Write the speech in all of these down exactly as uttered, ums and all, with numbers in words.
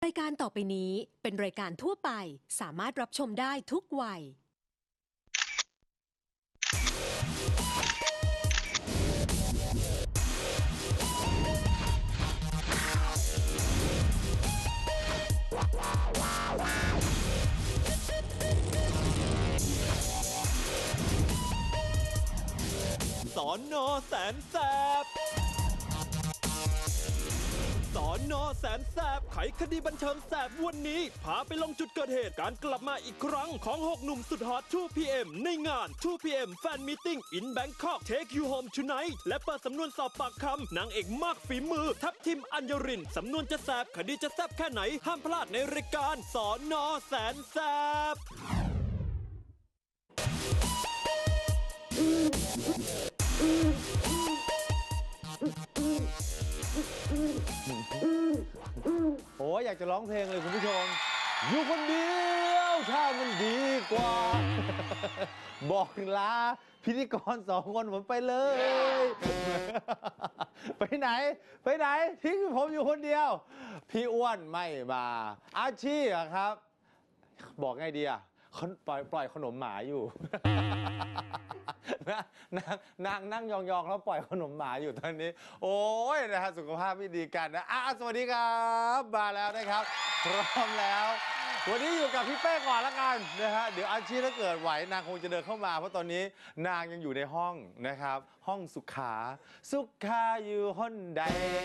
รายการต่อไปนี้เป็นรายการทั่วไปสามารถรับชมได้ทุกวัยสอนอแสนแสบสอนอแสนแสบไขคดีบันเทิงแสบวันนี้พาไปลงจุดเกิดเหตุการกลับมาอีกครั้งของหกหนุ่มสุดฮอต ทู พี เอ็ม ในงาน ทู พี เอ็ม Fan Meeting in Bangkok Take You Home Tonight และเปิดสำนวนสอบปากคำนางเอกมากฝีมือทัพทิมอัญญรินสำนวนจะแสบคดีจะแสบแค่ไหนห้ามพลาดในรายการสอนอแสนแสบโอ้ยอยากจะร้องเพลงเลยคุณผู้ชมอยู่คนเดียวถ้ามันดีกว่า บอกลาพิธีกรสองคนผมไปเลย ไปไหนไปไหนทิ้งผมอยู่คนเดียวพี่อ้วนไม่มาอาชีพอะครับบอกไงดีอะปล่อยปล่อยขนมหมาอยู่ นางนางนั่งยองๆแล้วปล่อยขนมหมาอยู่ตอนนี้โอ้ยนะฮะสุขภาพไม่ดีกันนะอ่ะสวัสดีครับมาแล้วนะครับพร้อมแล้ววันนี้อยู่กับพี่เป้ก่อนละกันนะฮะเดี๋ยวอาชีพถ้าเกิดไหวนางคงจะเดินเข้ามาเพราะตอนนี้นางยังอยู่ในห้องนะครับห้องสุขาสุขาอยู่ห้องใด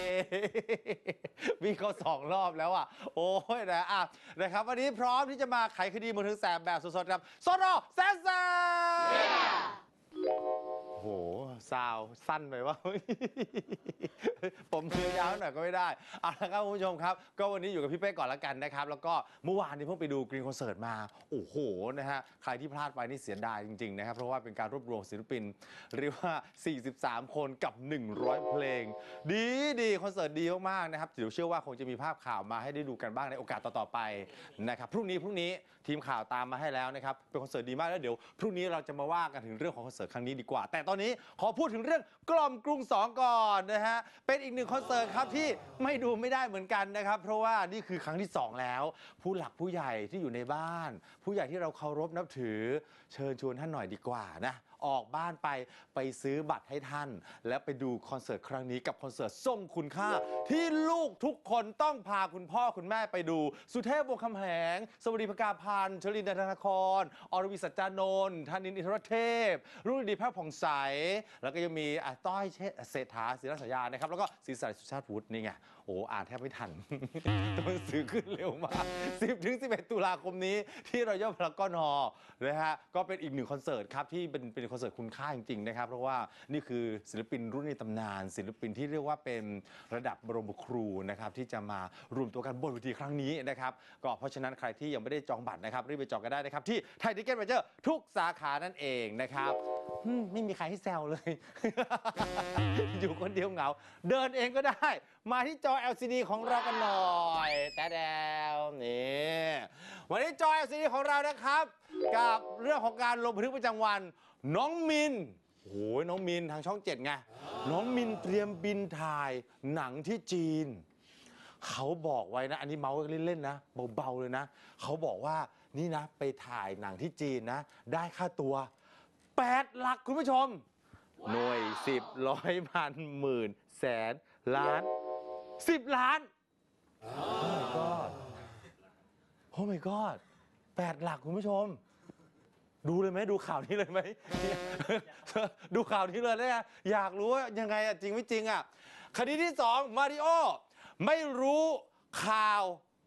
วิ่งเขาสองรอบแล้วอ่ะโอ้ยนะอ่ะนะครับวันนี้พร้อมที่จะมาไขคดีบันเทิงแสบแบบสดๆครับสน.แสนแสบโอ้โหซาวสั้นไปว่า ผมมือยาวหน่อยก็ไม่ได้เอาละครับคุณผู้ชมครับก็วันนี้อยู่กับพี่เป้ก่อนละกันนะครับแล้วก็เมื่อวานนี้เพิ่งไปดูกรีนคอนเสิร์ตมาโอ้โหนะฮะใครที่พลาดไปนี่เสียดายจริงๆนะครับเพราะว่าเป็นการรวบรวมศิลปินเรียกว่าสี่สิบสามคนกับหนึ่งร้อยเพลงดีดีคอนเสิร์ตดีมากๆนะครับเดี๋ยวเชื่อว่าคงจะมีภาพข่าวมาให้ได้ดูกันบ้างในโอกาสต่อๆไปนะครับพรุ่งนี้พรุ่งนี้ทีมข่าวตามมาให้แล้วนะครับเป็นคอนเสิร์ตดีมากแล้วเดี๋ยวพรุ่งนี้เราจะมาว่ากันถึงเรื่องของคอนเสิร์ตครั้งนี้ดีกว่าแต่ตอนนี้ขอพูดถึงเรื่องกล่อมกรุงสองก่อนนะฮะเป็นอีกหนึ่งคอนเสิร์ตครับที่ไม่ดูไม่ได้เหมือนกันนะครับเพราะว่านี่คือครั้งที่สองแล้วผู้หลักผู้ใหญ่ที่อยู่ในบ้านผู้ใหญ่ที่เราเคารพนับถือเชิญชวนท่านหน่อยดีกว่านะออกบ้านไปไปซื้อบัตรให้ท่านและไปดูคอนเสิร์ตครั้งนี้กับคอนเสิร์ตทรงคุณค่าที่ลูกทุกคนต้องพาคุณพ่อคุณแม่ไปดูสุเทพวงศ์คำแหงสวัสดีภกาพันธ์ชลินดาธนาครอรวิสัจจานนท์ธนินทร์อินทรเทพรุ่งฤดีแพทย์ผ่องใสแล้วก็ยังมีอาต้อยเศรษฐาศิรสยานะครับแล้วก็ศรีสายสุชาติวุฒินี่ไงโอ้อ่านแทบไม่ทัน ตัวหนังสือขึ้นเร็วมาก สิบถึงสิบเอ็ด ตุลาคมนี้ที่รอยัลพารากอนฮอลล์นะฮะก็เป็นอีกหนึ่งคอนเสิร์ตครับที่เป็นเป็นคอนเสิร์ตคุณค่าจริงๆนะครับเพราะว่านี่คือศิลปินรุ่นในตำนานศิลปินที่เรียกว่าเป็นระดับบรมครูนะครับที่จะมารวมตัวกันบนเวทีครั้งนี้นะครับก็เพราะฉะนั้นใครที่ยังไม่ได้จองบัตรนะครับรีบไปจองกันได้นะครับที่ไทยทิเก็ตเมเจอร์ทุกสาขานั่นเองนะครับไม่มีใครให้แซวเลย อยู่คนเดียวเหงาเดินเองก็ได้มาที่จอ แอล ซี ดี ของเรากันหน่อยแต่แดวนี่วันนี้จอ แอล ซี ดี ของเรานะครับกับเรื่องของการลงบันทึกประจำวันน้องมินโอ้ยน้องมินทางช่องเจ็ดไงน้องมินเตรียมบินถ่ายหนังที่จีนเขาบอกไว้นะอันนี้เมาส์เล่นๆนะเบาๆเลยนะเขาบอกว่านี่นะไปถ่ายหนังที่จีนนะได้ค่าตัวแปดหลักคุณผู้ชมหน่วยสิบร้อยพันหมื่นแสนล้านสิบล้านโอ้ my god โอ้ my god แปดหลักคุณผู้ชมดูเลยไหมดูข่าวนี้เลยไหม ดูข่าวนี้เลยนะอยากรู้ว่ายังไงอะจริงไม่จริงอะคดีที่สองมาริโอไม่รู้ข่าว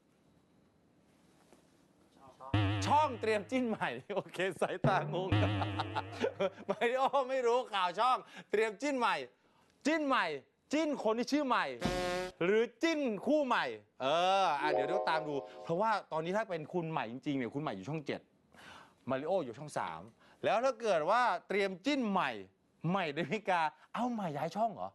ช่องเตรียมจิ้นใหม่โอเคสายตางง มาริโอไม่รู้ข่าวช่องเตรียมจิ้นใหม่จิ้นใหม่จิ้นคนที่ชื่อใหม่หรือจิ้นคู่ใหม่เอออ่ะเดี๋ยวเดี๋ยวตามดูเพราะว่าตอนนี้ถ้าเป็นคุณใหม่จริงๆเนี่ยคุณใหม่อยู่ช่องเจ็ดมาริโออยู่ช่องสามแล้วถ้าเกิดว่าเตรียมจิ้นใหม่ใหม่ดาวิกาเอ้าใหม่ย้ายช่องเหรอ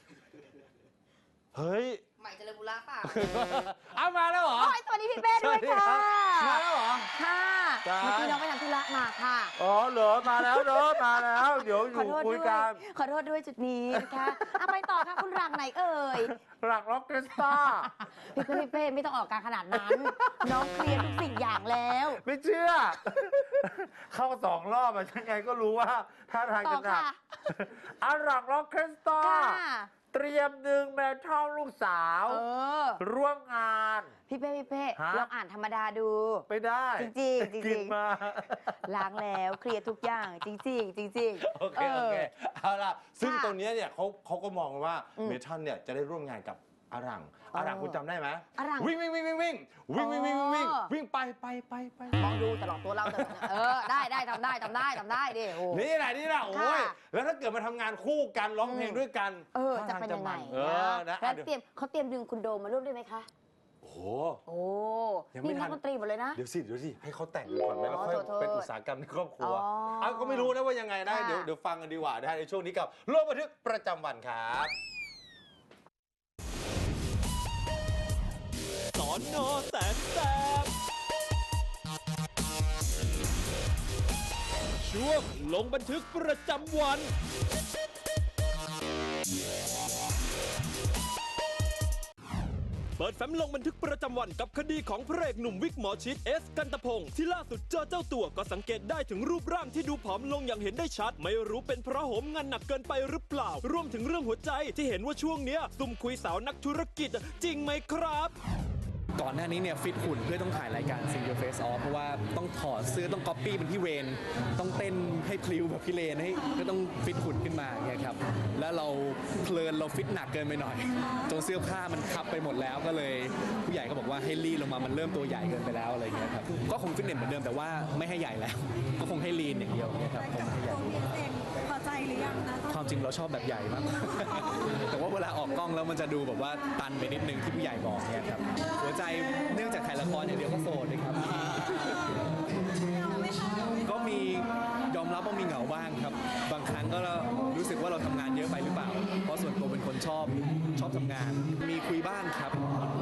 เฮ้ยใหม่เจริญบุระเปล่าเอามาแล้วเหรอสวัสดีพี่เป้ด้วยค่ะมาแล้วเหรอค่ะเมื่อกี้น้องไปทำธุระมาค่ะอ๋อเหรอมาแล้วเนอะมาแล้วเดี๋ยวยวอขอยู่ โทษคุด้วย ยกันขอโทษด้วยจุดนี้นะคะเอาไปต่อค่ะคุณรังไหนเอ่ยหลักล็อกเกสตาพี่เป้พี่เป้ไม่ต้องออกการขนาดนั้น น้องเคลียร์ทุกสิ่งอย่างแล้วไม่เชื่อ เข้าสองรอบอะยังไงก็รู้ว่าท่าทางต่จะอหนักค่ะอาหลักล็อกเกสตาค่ะเตรียมหนึ่งแม่ท่องลูกสาวเออร่วมงานพี่เป้พี่เป้ฮะลองอ่านธรรมดาดูไม่ได้จริงๆจริงๆกินมาล้างแล้วเคลียร์ทุกอย่างจริงๆจริงๆโอเค โอเค เอาล่ะ ซึ่งค่ะตรงเนี้ยเนี่ยเขาเขาก็มองว่าอืมเมทัลเนี่ยจะได้ร่วมงานกับอารังอ๋อออารังคุณจำได้ไหมอารังวิ่งวิ่งวิ่งวิ่งวิ่งวิ่งวิ่งวิ่งวิ่งวิ่งอ๋อวิ่งไปไปไปไปมองดูตลอดตัวเราตลอดนะเออได้ได้ทำได้ทำได้ทำได้ดิโอ้นี่แหละนี่แหละโอ้ยค่ะแล้วถ้าเกิดมาทำงานคู่กันร้องเพลงอืมด้วยกันเออท่าจะทางเป็นยังไงมันเออนะแล้วอ่ะเดี๋ยวเตรียมเขาเตรียมดึงคุณโดมมาร่วมด้วยไหมคะโอ้โหโอ้ยังไม่นี่ทันันกดนตรีหมดเลยนะเดี๋ยวสิ เดี๋ยวสิ ให้เขาแต่งก่อนไหมแล้วอ๋อค่อยโทษเป็นอุตสาหกรรมในครอบครัวอ๋อเอ้าก็ไม่รู้นะว่ายังไงนะค่ะเดี๋ยวเดี๋ยวฟังกันดีกว่านะในช่วงนี้กับโลกบันทึกประจำวันครับสอนอแสนแสบช่วงลงบันทึกประจำวัน เปิดแฟ้มลงบันทึกประจำวันกับคดีของพระเอกหนุ่มวิกหมอชิดเอสกันตพงศ์ที่ล่าสุดเจอเจ้าตัวก็สังเกตได้ถึงรูปร่างที่ดูผอมลงอย่างเห็นได้ชัด ไม่รู้เป็นเพราะโหมงานหนักเกินไปหรือเปล่ารวมถึงเรื่องหัวใจที่เห็นว่าช่วงเนี้ยซุ่มคุยสาวนักธุรกิจจริงไหมครับก่อนหน้านี้เนี่ยฟิตหุ่นเพื่อต้องถ่ายรายการ Single Face Off เพราะว่าต้องถอดเสื้อต้องก๊อปปี้เป็นพี่เวนต้องเต้นให้พลิ้วแบบพี่เลนให้ก็ต้องฟิตหุ่นขึ้นมาเงี้ยครับแล้วเราเพลินเราฟิตหนักเกินไปหน่อยจนเสื้อผ้ามันคับไปหมดแล้วก็เลยผู้ใหญ่ก็บอกว่าให้รีดลงมามันเริ่มตัวใหญ่เกินไปแล้วอะไรเงี้ยครับก็คงฟิตเนสเหมือนเดิมแต่ว่าไม่ให้ใหญ่แล้ว ก็คงให้ลีนอย่างเดียวเงี้ยครับคงไม่ให้ใหญ่พอใจหรือยังนะความจริงเราชอบแบบใหญ่มาก แต่ว่าเวลาออกกล้องแล้วมันจะดูแบบว่าตันไปนิดนึงที่ผู้ใหญ่บอกเนี่ยครับหัวใจเนื่องจากถ่ายละครอย่างเดียวก็โสดเลยครับ ก็มียอมรับว่ามีเหงาบ้างครับ บางครั้งก็รู้สึกว่าเราทำงานเยอะไปหรือเปล่า เพราะส่วนตัวเป็นคนชอบชอบทำงาน มีคุยบ้างครับ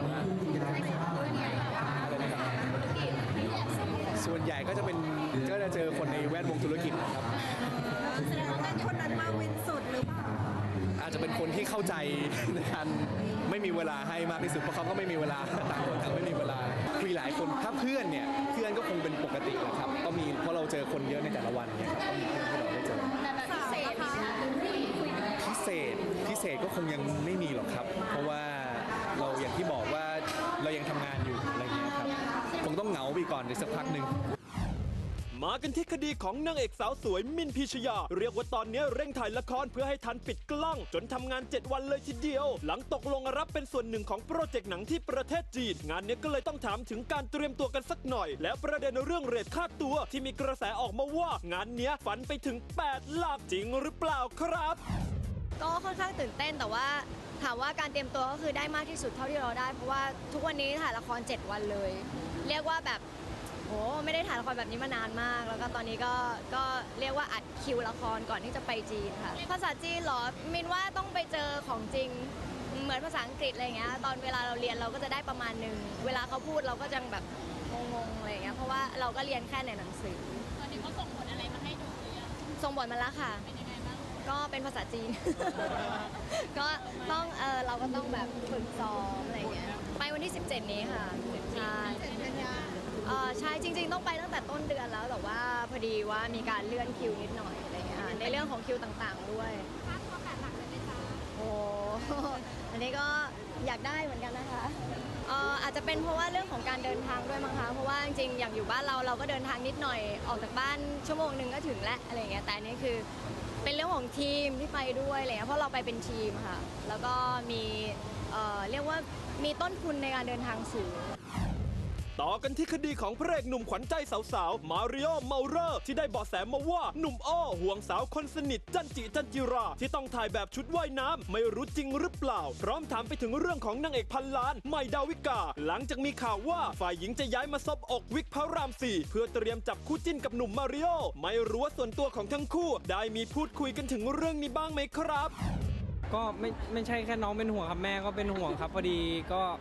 อะไรนะครับส่วนใหญ่ก็จะเป็นก็จะเจอคนในแวดวงธุรกิจนะครับแสดงว่าเป็นคนนั้นมาวินสุดหรือเปล่าอาจจะเป็นคนที่เข้าใจในการไม่มีเวลาให้มากที่สุดเพราะเขาก็ไม่มีเวลาต่างคนต่างไม่มีเวลาคุยหลายคนถ้าเพื่อนเนี่ยเพื่อนก็คงเป็นปกติแหละครับก็มีเพราะเราเจอคนเยอะในแต่ละวันเนี่ยครับก็มีเพื่อนที่เราได้เจอแต่แบบพิเศษนะคะพิเศษพิเศษก็คงยังไม่มีหรอกครับ เพราะว่าเราอย่างที่บอกว่าเรายังทำงานอยู่อะไรเงี้ยครับคงต้องเหงาไปก่อนในสักพักหนึ่งมากันที่คดีของนางเอกสาวสวยมินพีชยา เรียกว่าตอนนี้เร่งถ่ายละครเพื่อให้ทันปิดกล้อง จนทำงาน เจ็ด วันเลยทีเดียว หลังตกลงรับเป็นส่วนหนึ่งของโปรเจกต์หนังที่ประเทศจีน งานนี้ก็เลยต้องถามถึงการเตรียมตัวกันสักหน่อย แล้วประเด็นเรื่องเรทค่าตัวที่มีกระแสออกมาว่างานนี้ฝันไปถึงแปดหลักจริงหรือเปล่าครับก็ค่อนข้างตื่นเต้นแต่ว่าถามว่าการเตรียมตัวก็คือได้มากที่สุดเท่าที่เราได้ เพราะว่าทุกวันนี้ถ่ายละคร เจ็ด วันเลย เรียกว่าแบบโหไม่ได้ถ่ายละครแบบนี้มานานมาก แล้วก็ตอนนี้ก็ก็เรียกว่าอัดคิวละครก่อนที่จะไปจีนค่ะภาษาจีนเหรอมินว่าต้องไปเจอของจริงเหมือนภาษาอังกฤษอะไรเงี้ยตอนเวลาเราเรียนเราก็จะได้ประมาณหนึ่งเวลาเขาพูดเราก็จะแบบงงๆอะไรเงี้ยเพราะว่าเราก็เรียนแค่ในหนังสือตอนนี้เขาส่งบทอะไรมาให้ดูส่งบทมาแล้วค่ะก็เป็นภาษาจีน ก็ต้องเออเราก็ต้องแบบฝึกซ้อมอะไรอย่างเงี้ย ไปวันที่ สิบเจ็ด นี้ค่ะ ใช่เออใช่ จริงๆ ต้องไปตั้งแต่ต้นเดือนแล้ว แต่ว่าพอดีว่ามีการเลื่อนคิวนิดหน่อยอะไรเงี้ยค่ะในเรื่องของคิวต่างๆ ด้วยค่าตัวแปดหลักเลยไหมคะโอ้ อันนี้ก็อยากได้เหมือนกันนะคะเอ่ออาจจะเป็นเพราะว่าเรื่องของการเดินทางด้วยมั้งคะ เพราะว่าจริงๆ อย่างอยู่บ้านเราเราก็เดินทางนิดหน่อย ออกจากบ้านชั่วโมงหนึ่งก็ถึงแล้วอะไรเงี้ย แต่อันนี้คือเป็นเรื่องของทีมที่ไปด้วยอะไรเงี้ยเพราะเราไปเป็นทีมค่ะ แล้วก็มีเอ่อเรียกว่ามีต้นทุนในการเดินทางสูงต่อกันที่คดีของพระเอกหนุ่มขวัญใจสาวๆ มาริโอ เมาเรอร์ที่ได้เบาะแสมาว่าหนุ่มอ้อห่วงสาวคนสนิทจันจิจันจิรา ที่ต้องถ่ายแบบชุดว่ายน้ำไม่รู้จริงหรือเปล่า พร้อมถามไปถึงเรื่องของนางเอกพันล้านใหม่ดาวิกา หลังจากมีข่าวว่าฝ่ายหญิงจะย้ายมาซบอกวิกพระรามสี่เพื่อเตรียมจับคู่จิ้นกับหนุ่มมาริโอไม่รู้ว่าส่วนตัวของทั้งคู่ได้มีพูดคุยกันถึงเรื่องนี้บ้างไหมครับก็ไม่ไม่ใช่แค่น้องเป็นห่วงครับแม่ก็เป็นห่วงครับพอดีก็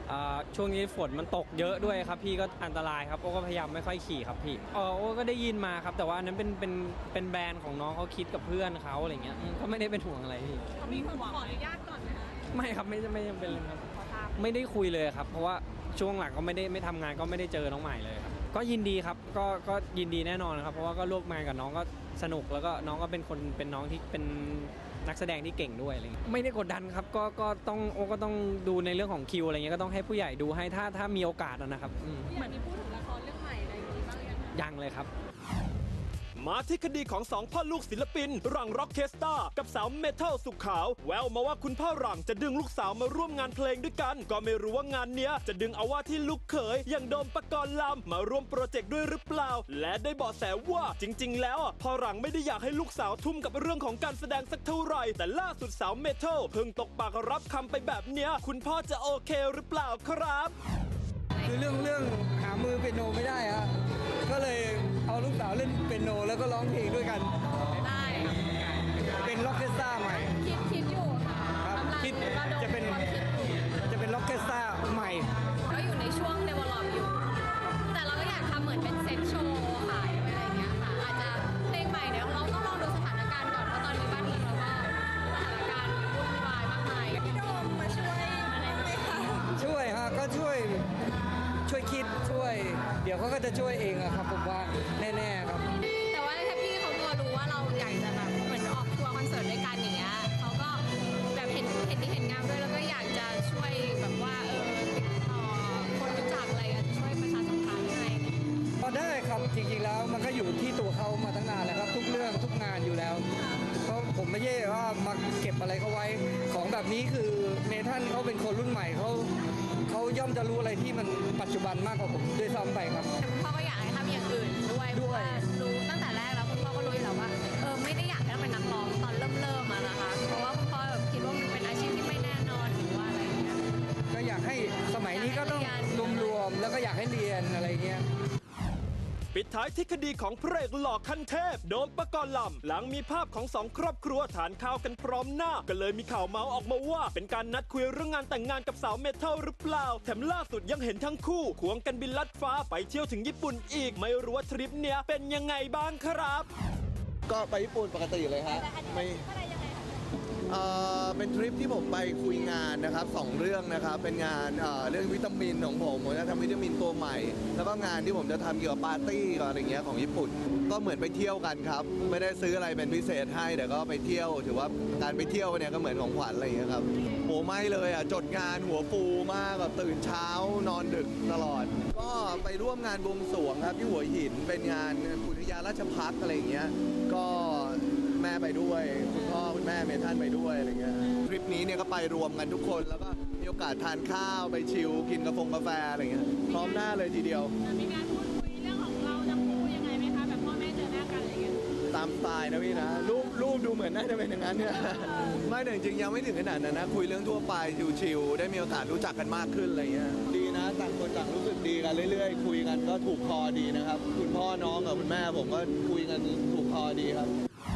อ่าช่วงนี้ฝนมันตกเยอะด้วยครับพี่ก็อันตรายครับโอ้ก็พยายามไม่ค่อยขี่ครับพี่เออโอ้ก็ได้ยินมาครับแต่ว่าอันนั้นเป็นเป็นเป็นแบรนด์ของน้องเขาคิดกับเพื่อนเขาอะไรเงี้ยอืมก็ไม่ได้เป็นห่วงอะไรพี่มีคนขออนุญาตก่อนไหมคะไม่ครับไม่ไม่จำเป็นเลยครับไม่ได้คุยเลยครับ เพราะว่าช่วงหลังก็ไม่ได้ไม่ทำงานก็ไม่ได้เจอน้องใหม่เลยครับก็ยินดีครับก็ก็ยินดีแน่นอนครับเพราะว่าก็ร่วมงานกับน้องก็สนุกแล้วก็น้องก็เป็นคนเป็นน้องที่เป็นนักแสดงที่เก่งด้วยอะไรเงี้ยไม่ได้กดดันครับก็ก็ต้องโอ้ก็ต้องดูในเรื่องของคิวอะไรเงี้ยก็ต้องให้ผู้ใหญ่ดูให้ถ้าถ้ามีโอกาสนะครับอืมเหมือนมีพูดถึงละครเรื่องใหม่อะไรอย่างนี้บ้างยังคะยังเลยครับมาที่คดีของสองพ่อลูกศิลปินหลังร็อกเคสตากับสาวเมทัลสุขขาวแววมาว่าคุณพ่อหลังจะดึงลูกสาวมาร่วมงานเพลงด้วยกัน ก็ไม่รู้ว่างานเนี้ยจะดึงเอาว่าที่ลูกเขยอย่างโดมปกรณ์ลำมาร่วมโปรเจกต์ด้วยหรือเปล่า และได้เบาะแสว่าจริงๆแล้วพ่อหลังไม่ได้อยากให้ลูกสาวทุ่มกับเรื่องของการแสดงสักเท่าไหร่แต่ล่าสุดสาวเมทัลเพิ่งตกปากรับคำไปแบบเนี้ยคุณพ่อจะโอเคหรือเปล่าครับคือเรื่องเรื่องหามือเปียโนไม่ได้ฮะก็เลยเอาลูกสาวเล่นเปียโนแล้วก็ร้องเพลงด้วยกันได้เป็นล็อกเคสตราใหม่คิดคิดอยู่ค่ะครับกำลังคิดระดมจะเป็นความคิดอยู่จะเป็นล็อกเคสตราใหม่ก็อยู่ในช่วง develop อยู่ แต่เราก็อยากทำเหมือนเป็นเซ็ตโชว์ขายอะไรอย่างเงี้ยค่ะ อาจจะเพลงใหม่เนี่ยเราต้องลองดูสถานการณ์ก่อน เพราะตอนนี้บ้านเมืองเราก็สถานการณ์วุ่นวายมากมายพี่โดมมาช่วยอะไรไหมคะช่วยฮะก็ช่วยช่วยคิดช่วย เดี๋ยวเขาก็จะช่วยเองอะครับผมว่าแน่ๆครับแต่ว่าแค่พี่เขาก็รู้ว่าเราอยากจะแบบเหมือนออกทัวร์คอนเสิร์ตด้วยกันอย่างเงี้ยเขาก็แบบเห็นเห็นที่เห็นงานด้วยแล้วก็อยากจะช่วยแบบว่าเออติดต่อคนรู้จักอะไรอะช่วยประชาสัมพันธ์ให้พอได้ครับจริงๆแล้วมันก็อยู่ที่ตัวเขามาตั้งนานแล้วครับทุกเรื่องทุกงานอยู่แล้วเพราะผมไม่ใช่ว่ามาเก็บอะไรเขาไว้ของแบบนี้คือเมทัลเขาเป็นคนรุ่นใหม่เขาเขาย่อมจะรู้อะไรที่มันปัจจุบันมากกว่าผมด้วยซ้ำไปครับแต่คุณพ่อก็อยากให้ทำอย่างอื่นด้วยเพด้ราะวยว่ารู้ตั้งแต่แรกแล้วคุณพ่อก็รู้อยู่แล้วว่าเออไม่ได้อยากให้เราเป็นนักร้องตอนเริ่มเริ่มๆอะนะคะเพราะว่าคุณพ่อแบบคิดว่ามันเป็นอาชีพที่ไม่แน่นอนหรือว่าอะไรอย่างเงี้ยก็อยากให้สมัยนี้ก็ต้องรวมๆแล้วก็อยากให้เรียนอะไรเงี้ยปิดท้ายที่คดีของพระเอกหล่อขั้นเทพโดมปกรณ์ลำหลังมีภาพของสองครอบครัวทานข้าวกันพร้อมหน้า ก็เลยมีข่าวเมาส์ออกมาว่า เป็นการนัดคุยเรื่องงานแต่งงานกับสาวเมทัลหรือเปล่าแถมล่าสุดยังเห็นทั้งคู่ควงกันบินลัดฟ้าไปเที่ยวถึงญี่ปุ่นอีกไม่รู้ว่าทริปเนี้ยเป็นยังไงบ้างครับก็ไปญี่ปุ่นปกติเลยฮะไม่เอ่อเป็นทริปที่ผมไปคุยงานนะครับสองเรื่องนะครับเป็นงานเอ่อเรื่องวิตามินของผมผมจะทำวิตามินตัวใหม่ แล้วก็งานที่ผมจะทำเกี่ยวกับปาร์ตี้กับอะไรเงี้ยของญี่ปุ่น ก็เหมือนไปเที่ยวกันครับไม่ได้ซื้ออะไรเป็นพิเศษให้แต่ก็ไปเที่ยวถือว่าการไปเที่ยวเนี่ยก็เหมือนของขวัญอะไรเงี้ยครับโอ้ไม่เลยอ่ะจดงานหัวฟูมากแบบตื่นเช้านอนดึกตลอด ก็ไปร่วมงานบวงสรวงครับที่หัวหินเป็นงานอุทยานราชพักษ์อะไรอย่างเงี้ยก็แม่ไปด้วยคุณพ่อคุณแม่เมทันไปด้วยอะไรเงี้ยทริปนี้เนี่ยก็ไปรวมกันทุกคนแล้วก็มีโอกาสทานข้าวไปชิลกินกาแฟกาแฟอะไรเงี้ยพร้อมหน้าเลยทีเดียวมีการพูดคุยเรื่องของเราจะพูดยังไงไหมคะแบบพ่อแม่เจอหน้ากันอะไรเงี้ยตามสไตล์นะพี่นะรูปรูปดูเหมือนน่าจะเป็นอย่างนั้นเนี่ยไม่แต่จริงๆยังไม่ถึงขนาดนั้นนะคุยเรื่องทั่วไปชิลๆได้มีโอกาสรู้จักกันมากขึ้นอะไรเงี้ยดีนะต่างคนต่างรู้สึกดีกันเรื่อยๆคุยกันก็ถูกคอดีนะครับคุณพ่อน้องกับคุณแม่ผมก็คุยกันถูกคอดีครับ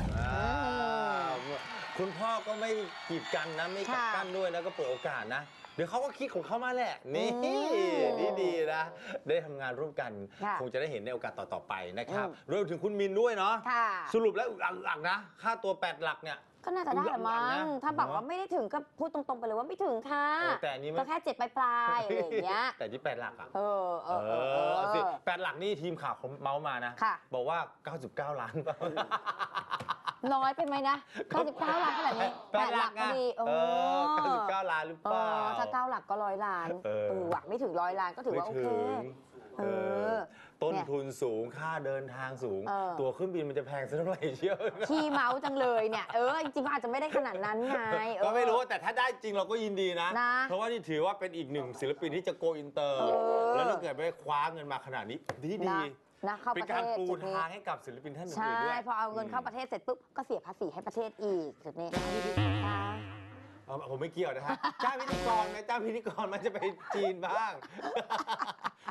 คุณพ่อก็ไม่กีดกันนะไม่กักกั้นด้วยแล้วก็เปิดโอกาสนะเดี๋ยวเขาก็คิดของเขามาแหละนี่นี่ดีนะได้ทำงานร่วมกันคงจะได้เห็นในโอกาสต่อๆไปนะครับรวมถึงคุณมินด้วยเนาะสรุปแล้วหลักๆนะค่าตัวแปดหลักเนี่ยก็น่าจะได้แหละมั้งถ้าบอกว่าไม่ได้ถึงก็พูดตรงๆไปเลยว่าไม่ถึงค่ะแต่อันนี้มันก็แค่เจ็ดปลายๆอะไรอย่างเงี้ยแต่ที่แปดหลักอ่ะเออเออเอเออเอออสิแปดหลักนี่ทีมข่าวเขาเมาส์มานะค่ะบอกว่า เก้าสิบเก้า ล้านป่ะน้อยไปไหมนะเก้าสิบเก้าล้านขนาดนี้แปดหลักพอดีเออเก้าสิบเก้าล้านหรือเปล่าเออถ้าเก้าหลักก็ร้อยล้านเออเออหวังไม่ถึงร้อยล้านก็ถือว่าโอเคไม่ถึงเออต้นทุนสูงค่าเดินทางสูงเออตัวเครื่องบินมันจะแพงสักเท่าไหร่เชียวขี้เมาจังเลยเนี่ยเออจริงๆมันอาจจะไม่ได้ขนาดนั้นไงเออก็ไม่รู้แต่ถ้าได้จริงเราก็ยินดีนะนะเพราะว่านี่ถือว่าเป็นอีกหนึ่งศิลปินที่จะโกอินเตอร์เออแล้วถ้าเกิดไปคว้าเงินมาขนาดนี้ดีดีนะนะเข้าเป็ปนระการเทศปูจุดนี้ทางให้กับศิลปินท่านอื่ใช่นๆด้วยพอเอาเงินเข้าประเทศเสร็จปุ๊บก็เสียภาษีให้ประเทศอีกจุดนี้ค่ะเอาผมไม่เกี่ยวนะฮะ จ้างพิธีกรไหมจ้างพิธีกรมันจะไปจีนบ้าง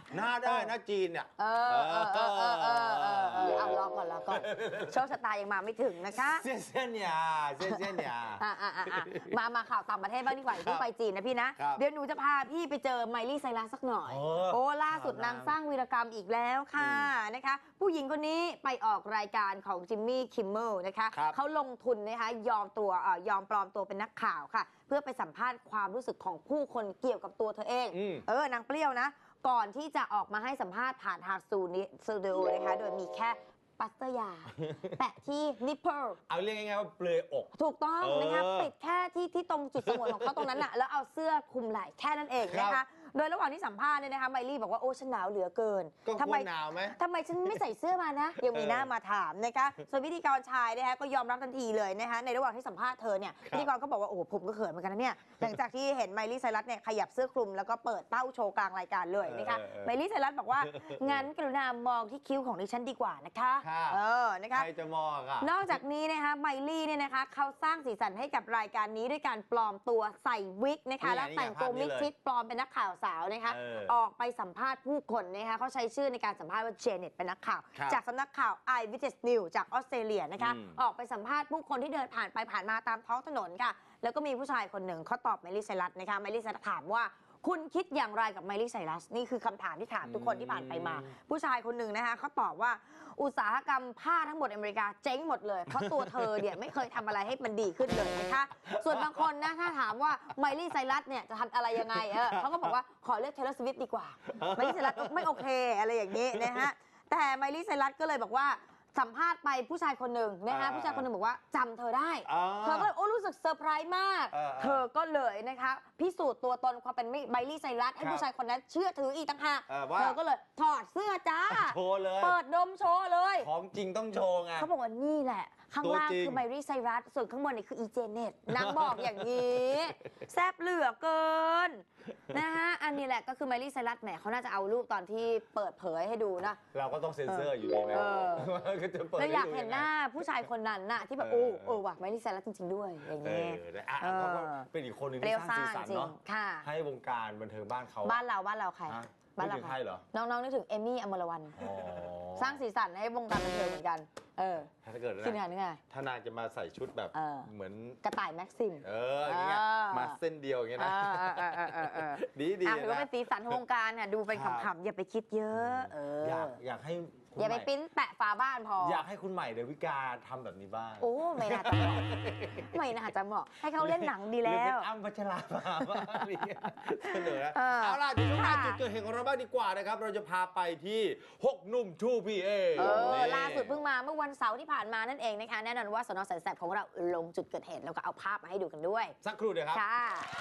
หน้าได้หน้าจีนเนี่ยเออเออเออเออเออเออเออเอารอก่อนรอก่อนโชคชะตายังมาไม่ถึงนะคะเส้นเส้นเนี่ยเส้นเส้นเนี่ยอ่ะอ่ะอ่ะอ่ะมามาข่าวต่างประเทศบ้างดีกว่าอย่าเพิ่งไปจีนนะพี่นะครับเดี๋ยวหนูจะพาพี่ไปเจอไมลี่ไซรัสสักหน่อยโอ้โอ้ล่าสุดนางสร้างวีรกรรมอีกแล้วค่ะนะคะผู้หญิงคนนี้ไปออกรายการของจิมมี่คิมเมลนะคะครับเขาลงทุนนะคะยอมตัวเอ่อยอมปลอมตัวเป็นนักข่าวค่ะ เพื่อไปสัมภาษณ์ความรู้สึกของผู้คนเกี่ยวกับตัวเธอเองอืมเออนางเปรี้ยวนะ ก่อนที่จะออกมาให้สัมภาษณ์ผ่านทางสตูดิสตูดิโอนะคะโดยมีแค่ปัสเตอร์ยา แปะที่นิปเปิลเอาเรียกง่ายๆว่าเปลือยอกถูกต้องเออนะคะปิดแค่ที่ที่ตรงจุดสงวนของเขาตรงนั้นน่ะแล้วเอาเสื้อคลุมไหล่แค่นั้นเองนะครัคะบโดยระหว่างที่สัมภาษณ์เนี่ยนะคะไมลี่บอกว่าโอ้ฉันหนาวเหลือเกินก็ทำควไมรหนาวไหมทำไมฉันไม่ใส่เสื้อมานะ ยังมีหน้ามาถามนะคะส่วนพิธีกรชายนะคะก็ยอมรับทันทีเลยนะคะในระหว่างที่สัมภาษณ์เธอเนี่ยครับพิธีกรก็บอกว่าโอ้โหผมก็เขินเหมือนกันนะเนี่ยหลังจากที่เห็นไมลี่ไซรัสเนี่ยขยับเสื้อคลุมแล้วก็เปิดเต้าโชว์กลางรายการเลยนะคะเออเออไมลี่ไซรัสบอกว่างั้นกรุณามองที่คิ้วของดิฉันดีกว่านะคะค่ะเออนะคะใครจะมองอ่ะนอกจากนี้นะคะไมลี่เนี่ยนะคะเขาสร้างสีสันให้กับรายการนี้ด้วยการปลอมตัวใส่วิกนะคะนี่ไงแล้วแต่งตัวนี่ไงภาพนี้มิดชิดปลอมเป็นนักข่าวสาวนะคะเออออกไปสัมภาษณ์ผู้คนนะคะเขาใช้ชื่อในการสัมภาษณ์ว่าเจเน็ตเป็นนักข่าวครับจากสำนักข่าว Eyewitness News จากออสเตรเลียนะคะอืมออกไปสัมภาษณ์ผู้คนที่เดินผ่านไปผ่านมาตามท้องถนนค่ะ แล้วก็มีผู้ชายคนหนึ่งเขาตอบไมลี่ไซรัสนะคะไมลี่ไซรัสถามว่าคุณคิดอย่างไรกับไมลี่ไซรัสนี่คือคำถามที่ถามทุกคนที่ผ่านไปมา ผู้ชายคนหนึ่งนะคะเขาตอบว่าอุตสาหกรรมผ้าทั้งหมดอเมริกาเจ๊งหมดเลย เพราะตัวเธอเนี่ยไม่เคยทำอะไรให้มันดีขึ้นเลยนะคะ ส่วนบางคนนะถ้าถามว่าไมลี่ไซรัสเนี่ยจะทำอะไรยังไงเออเขาก็บอกว่าขอเลือกเทเลสวิฟดีกว่าไมลี่ไซรัสไม่โอเคอะไรอย่างนี้นะฮะแต่ไมลี่ไซรัสก็เลยบอกว่าสัมภาษณ์ไปผู้ชายคนหนึ่งนะคะอ่าผู้ชายคนหนึ่งบอกว่าจำเธอได้อ่าเธอก็เลยโอ้รู้สึกเซอร์ไพรส์มากเออเออเธอก็เลยนะคะพิสูจน์ตัวตนความเป็นไมลี่ไซรัสให้ครับผู้ชายคนนั้นเชื่อถืออีกต่างหากเออว่าเธอก็เลยถอดเสื้อจ้าโชว์เลยเปิดดมโชว์เลยของจริงต้องโชว์ไงเขาบอกว่านี่แหละ ข้างล่างตัวจริงคือไมลี่ไซรัสส่วนข้างบนนี่คืออีเจเน็ตนางบอกอย่างนี้ แซบเหลือเกินนะฮะอันนี้แหละก็คือไมลี่ไซรัสแหมเขาน่าจะเอารูปตอนที่เปิดเผยให้ดูนะเราก็ต้องเซ็นเซอร์อยู่ดีไหมเออก็จะเปิดแล้วอยากดูเห็นงหไงน้าผู้ชายคนนั้นน่ะที่แบบเอโอ้อเออว่ะไมลี่ไซรัสจริงๆด้วยอย่างเอเงี้ยอนะอ่ะเออเขาก็เป็นอีกคนหนึ่งเปรี้ที่ยวสร้างสีสันจริงเนาะค่ะให้วงการบันเทิงบ้านเขาบ้านเราบ้านเราใครฮะบ้านนึกเราถึงใคใครรเหรอน้องๆนึกถึงเอมี่อมรวรรณอ๋อสร้างสีสันให้วงการบันเทิงเหมือนกัน เออถ้าเกิดคิดงานนะนึกไงถ้านางจะมาใส่ชุดแบบเออเหมือนกระต่ายแม็กซิมเอออย่างเงี้ยเออมาเส้นเดียวอย่างเงี้ยเอนะอเออเออเออเออดีดีอ่ะถือว่านะเป็นสีสันของวงการเนี่ยดูเป็นครับขำๆอย่าไปคิดเยอะ เอออยากอยากให้คุณอย่าไปใหม่ปริ้นแปะฝาบ้านพออยากให้คุณใหม่เดวิกาทำแบบนี้บ้างโอ้ไม่น่าจะเหมาะไม่น่าจะเหมาะให้เขาเล่นหนังดีหรือแล้เป็วนอ้ำพัชราภาบ้างอะไรเงี้ยเสนอนะเออเอาล่ะเดี๋ยวช่วงหน้าค่ะจุดเกิดเหตุของเราบ้างดีกว่านะครับ เราจะพาไปที่หกหนุ่ม ทู พี เอเออล่าสุดเพิ่งมาเมื่อวันเสาร์ที่ผ่านมานั่นเองนะคะแน่นอนว่าสน.แสนแสบของเราลงจุดเกิดเหตุแล้วก็เอาภาพมาให้ดูกันด้วยสักครู่เดียวครับค่ะ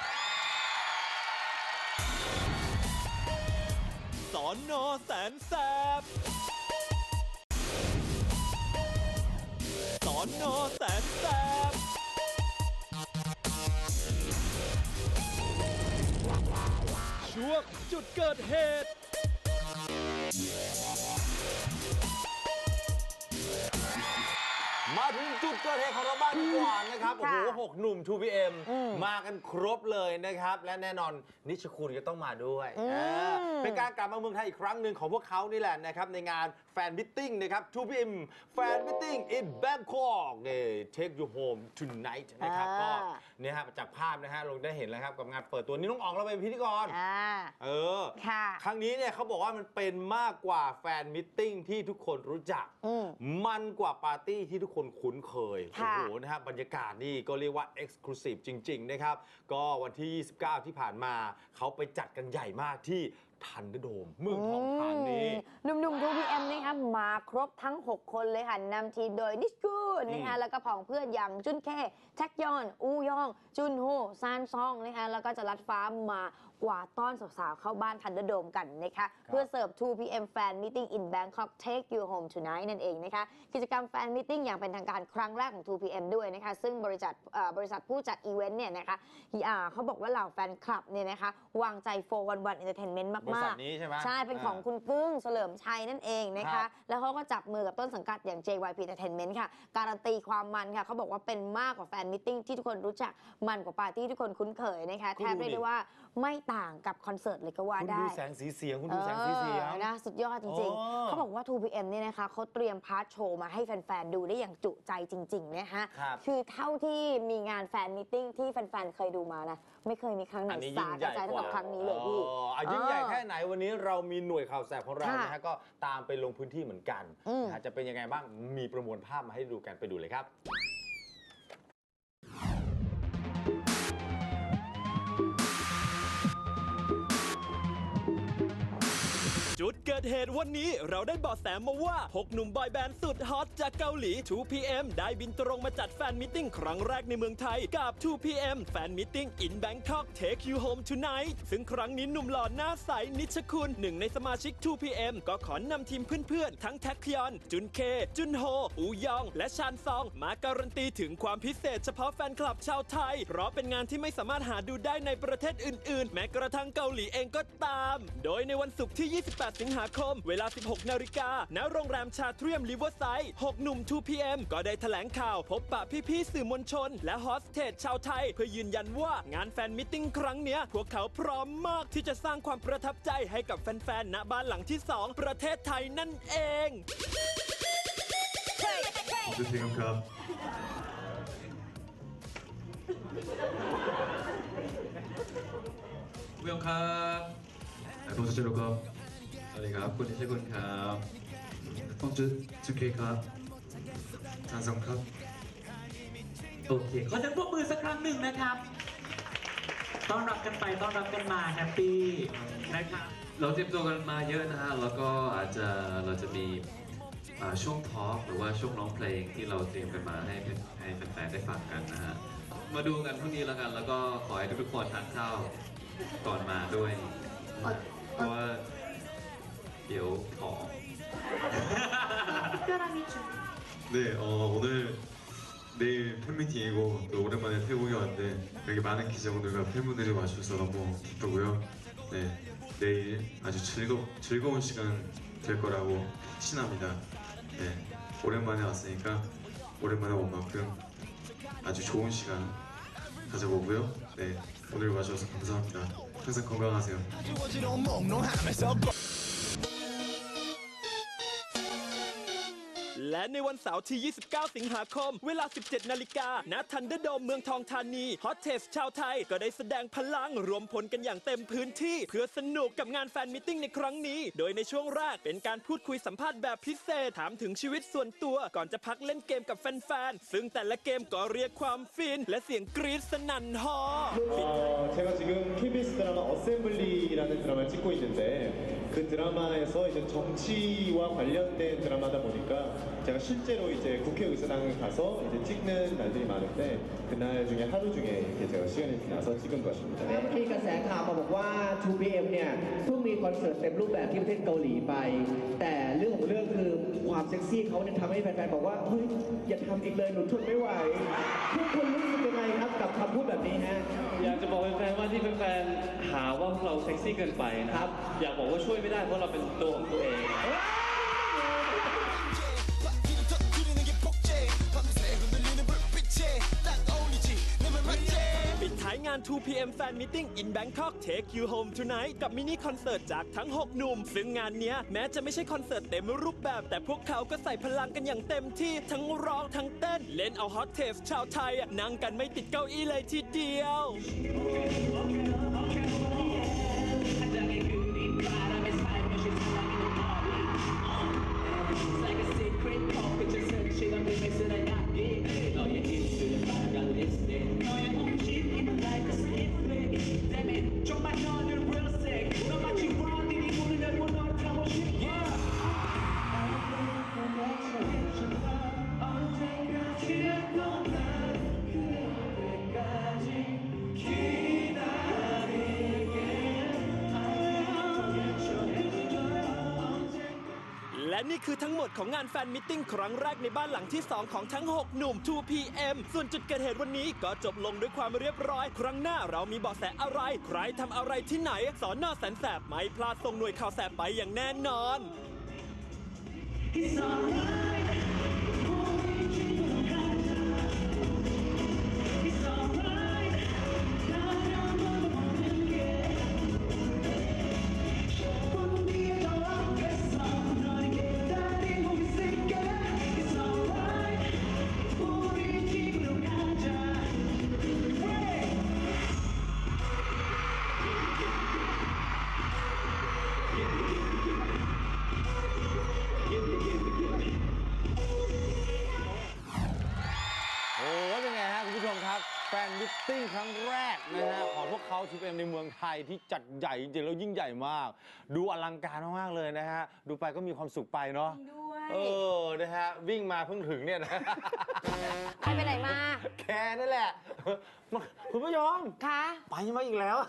สอนอแสนแสบสอนอแสนแสบช่วงจุดเกิดเหตุมาถึงจุดเกิดเหตุของเราบ้างดีกว่านะครับ โอ้โหค่ะหกหนุ่ม ทู พี เอ็มอืมมากันครบเลยนะครับ และแน่นอนนิชคุณก็ต้องมาด้วยอืมเออเป็นการกลับมาเมืองไทยอีกครั้งหนึ่งของพวกเขานี่แหละนะครับ ในงานแฟนมิทติ้งนะครับ ทู พี เอ็ม แฟนมิทติ้ง in Bangkok นี่ take you home tonight นะครับ ก็เนี่ยฮะจากภาพนะฮะเราได้เห็นแล้วครับกับงานเปิดตัวนี้น้องอ๋องเราเป็นพิธีกรอ่าเออค่ะครั้งนี้เนี่ยเขาบอกว่ามันเป็นมากกว่าแฟนมิทติ้งที่ทุกคนรู้จักอืมมันกว่าปาร์ตี้ที่ทุกคนคุ้นเคย โอ้ค่ะโห นะฮะ บรรยากาศนี่ก็เรียกว่า Exclusive จริง ๆ นะครับ ก็วันที่ ยี่สิบเก้า ที่ผ่านมา เขาไปจัดกันใหญ่มากที่ทันเดอร์โดมเมืองทองธานีหนุ่มๆ ทู พี เอ็ม นะคะมาครบทั้ง หก คนเลยค่ะนำทีมโดยนิชกูนนะคะแล้วก็ผองเพื่อนอย่างจุนเคแท็กยอน อูยอง จุนโฮซานซองนะคะแล้วก็จะลัดฟ้ามากว่าต้อนสาวๆ เข้าบ้านทันเดอร์โดมกันนะคะเพื่อเสิร์ฟ ทู พี เอ็ม Fan Meeting in Bangkok Take You Home Tonight นั่นเองนะคะกิจกรรมแฟนมิทติ้งอย่างเป็นทางการครั้งแรกของ ทู พี เอ็ม ด้วยนะคะซึ่งบริษัทเอ่อบริษัทผู้จัดอีเวนต์เนี่ยนะคะอ่าเขาบอกว่าเหล่าแฟนคลับเนี่ยนะคะวางใจโฟร์วันวันเอนเตอร์เทนเมนต์มากๆบริษัทนี้ใช่ไหมใช่ เป็นของคุณกึ้งเฉลิมชัยนั่นเองนะครัคะบแล้วเขาก็จับมือกับต้นสังกัดอย่าง เจ วาย พี Entertainment ค่ะ การันตีความมันค่ะ เขาบอกว่าเป็นมากกว่าแฟนมิทติ้งที่ทุกคนรู้จัก มันกว่าปาร์ตี้ที่ทุกคนคุ้นเคยนะคะ แทบเรียกได้ว่าไม่ต่างกับคอนเสิร์ตเลยก็ว่าคุณได้ดูแสงสีเสียงคุณดูแสงสีเสียงออนะสุดยอดจริงโอ้ๆ เขาบอกว่า ทู พี เอ็ม เนี่ยนะคะเขาเตรียมพาร์ทโชว์มาให้แฟนๆ ดูได้อย่างจุใจจริงๆนะฮะครับคือเท่าที่มีงานแฟนมีตติ้งที่แฟนๆ เคยดูมานะ ไม่เคยมีครั้งไหนอันนี้สายิ่งกใหระญ่จายกเท่าว่ากับครั้งนี้เลยพี่อ๋ออ่ะยิ่งใหญ่แค่ไหนวันนี้เรามีหน่วยข่าวแสบของเราค่ะนะฮะก็ตามไปลงพื้นที่เหมือนกันอืมนะฮะจะเป็นยังไงบ้างมีประมวลภาพมาให้ดูกันไปดูเลยครับจุดเกิดเหตุวันนี้เราได้เบาะแสมาว่า หก หนุ่มบอยแบนด์สุดฮอตจากเกาหลี ทู พี เอ็ม ได้บินตรงมาจัดแฟนมิทติ้งครั้งแรกในเมืองไทยกับ ทู พี เอ็ม แฟนมิทติ้ง in Bangkok Take You Home Tonight ซึ่งครั้งนี้หนุ่มหล่อหน้าใสนิชคุณหนึ่งในสมาชิก ทู พี เอ็ม ก็ขอนำทีมเพื่อนๆ ทั้งแท็กฮยอน จุนเค จุนโฮ อูยอง และชานซอง มาการันตีถึงความพิเศษเฉพาะแฟนคลับชาวไทย เพราะเป็นงานที่ไม่สามารถหาดูได้ในประเทศอื่นๆ แม้กระทั่งเกาหลีเองก็ตาม โดยในวันศุกร์ที่ ยี่สิบแปด สิงหาคม เวลา สิบหก นาฬิกา ณ โรงแรมชาเทรียมริเวอร์ไซด์ หก หนุ่ม ทู พี เอ็ม ก็ได้แถลงข่าวพบปะพี่ๆสื่อมวลชน และโฮสเทสชาวไทย เพื่อยืนยันว่างานแฟนมิทติ้งครั้งเนี้ยพวกเขาพร้อมมากที่จะสร้างความประทับใจให้กับแฟนๆ ณ บ้านหลังที่ สอง ประเทศไทยนั่นเอง 어떻게 생각합? 우영ครับผมจะเจอครับสวัสดีครับคุณนิชคุณครับผมจะจุเคครับจานสองครับโอเคขอเสียงปรบมือสักครั้งหนึ่งนะครับต้อนรับกันไปต้อนรับกันมาแฮปปี้นะครับเราเตรียมตัวกันมาเยอะนะฮะแล้วก็อาจจะเราจะมีช่วงทอล์กหรือว่าช่วงร้องเพลงที่เราเตรียมกันมาให้ให้แฟนๆได้ฟังกันนะฮะมาดูกันพรุ่งนี้แล้วกันแล้วก็ขอให้ทุกๆคนทานข้าวก่อนมาด้วยเพราะว่าเดี๋ยวผอม네 어, 오늘 내일 팬미팅이고 또 오랜만에 태국에 왔는데 여기 많은 기자분들과 팬분들이 와주셔서 너무 기쁘고요. 네 내일 아주 즐거 즐거운 시간 될 거라고 확신합니다. 네 오랜만에 왔으니까 오랜만에 온 만큼 아주 좋은 시간 가져보고요. 네 오늘 와주셔서 감사합니다. 항상 건강하세요. และในวันเสาร์ที่ ยี่สิบเก้า สิงหาคม เวลา สิบเจ็ด นาฬิกา ณ ทันเดอร์โดมเมืองทองธานี ฮอตเทสชาวไทยก็ได้แสดงพลังรวมพลกันอย่างเต็มพื้นที่ เพื่อสนุกกับงานแฟนมิทติ้งในครั้งนี้ โดยในช่วงแรกเป็นการพูดคุยสัมภาษณ์แบบพิเศษถามถึงชีวิตส่วนตัว ก่อนจะพักเล่นเกมกับแฟนๆ ซึ่งแต่ละเกมก็เรียกความฟิน และเสียงกรี๊ดสนั่นฮอ 제가 지금 케이비에스 드라마 어셈블리라는 드라마를 찍고 있는데 그 드라마에서 이제 정치와 관련된 드라마다 보니까 제가 실제로 이제 국회의사당을 가서 이제 찍는 날들이 많은데 그날 중에 하루 중에 이렇게 제가 시간이 나서 찍은 것입니다. เมื่อกี้กระแสข่าวมาบอกว่า ทู พี เอ็ม เนี่ยเพิ่งมีคอนเสิร์ตเต็มรูปแบบที่ประเทศเกาหลีไป แต่เรื่องของเรื่องคือความเซ็กซี่เขาเนี่ยทำให้แฟนๆบอกว่าเฮ้ยอย่าทำอีกเลยหนูทนไม่ไหวทุกคนรู้สึกยังไงครับกับคำพูดแบบนี้ฮะอยากจะบอกแฟนๆว่าที่แฟนๆหาว่าเราเซ็กซี่เกินไปนะครับอยากบอกว่าช่วยไม่ได้เพราะเราเป็นตัวของตัวเองปิดท้ายงาน ทู พี เอ็ม Fan Meeting in Bangkok Take You Home Tonight กับมินิคอนเสิร์ตจากทั้ง หก หนุ่ม ซึ่งงานเนี้ยแม้จะไม่ใช่คอนเสิร์ตเต็มรูปแบบ แต่พวกเขาก็ใส่พลังกันอย่างเต็มที่ทั้งร้องทั้งเต้น เล่นเอาฮอตเทสชาวไทยนั่งกันไม่ติดเก้าอี้เลยทีเดียว และนี่คือทั้งหมดของงานแฟนมิทติ้งครั้งแรกในบ้านหลังที่ สอง ของทั้ง หก หนุ่ม ทู พี เอ็ม ส่วนจุดเกิดเหตุวันนี้ก็จบลงด้วยความเรียบร้อย ครั้งหน้าเรามีเบาะแสอะไร ใครทำอะไรที่ไหน สอนอแสนแสบไม่พลาดส่งหน่วยข่าวแสบไปอย่างแน่นอน It's alright. ทู พี เอ็ม ในเมืองไทยที่จัดใหญ่จริงๆแล้วยิ่งใหญ่มาก ดูอลังการมากๆเลยนะฮะดูไปก็มีความสุขไปเนาะเออนะฮะวิ่งมาเพิ่งถึงเนี่ยนะใครไปไหนมาแค่นั่นแหละคุณผู้ชมคะไปมาอีกแล้ว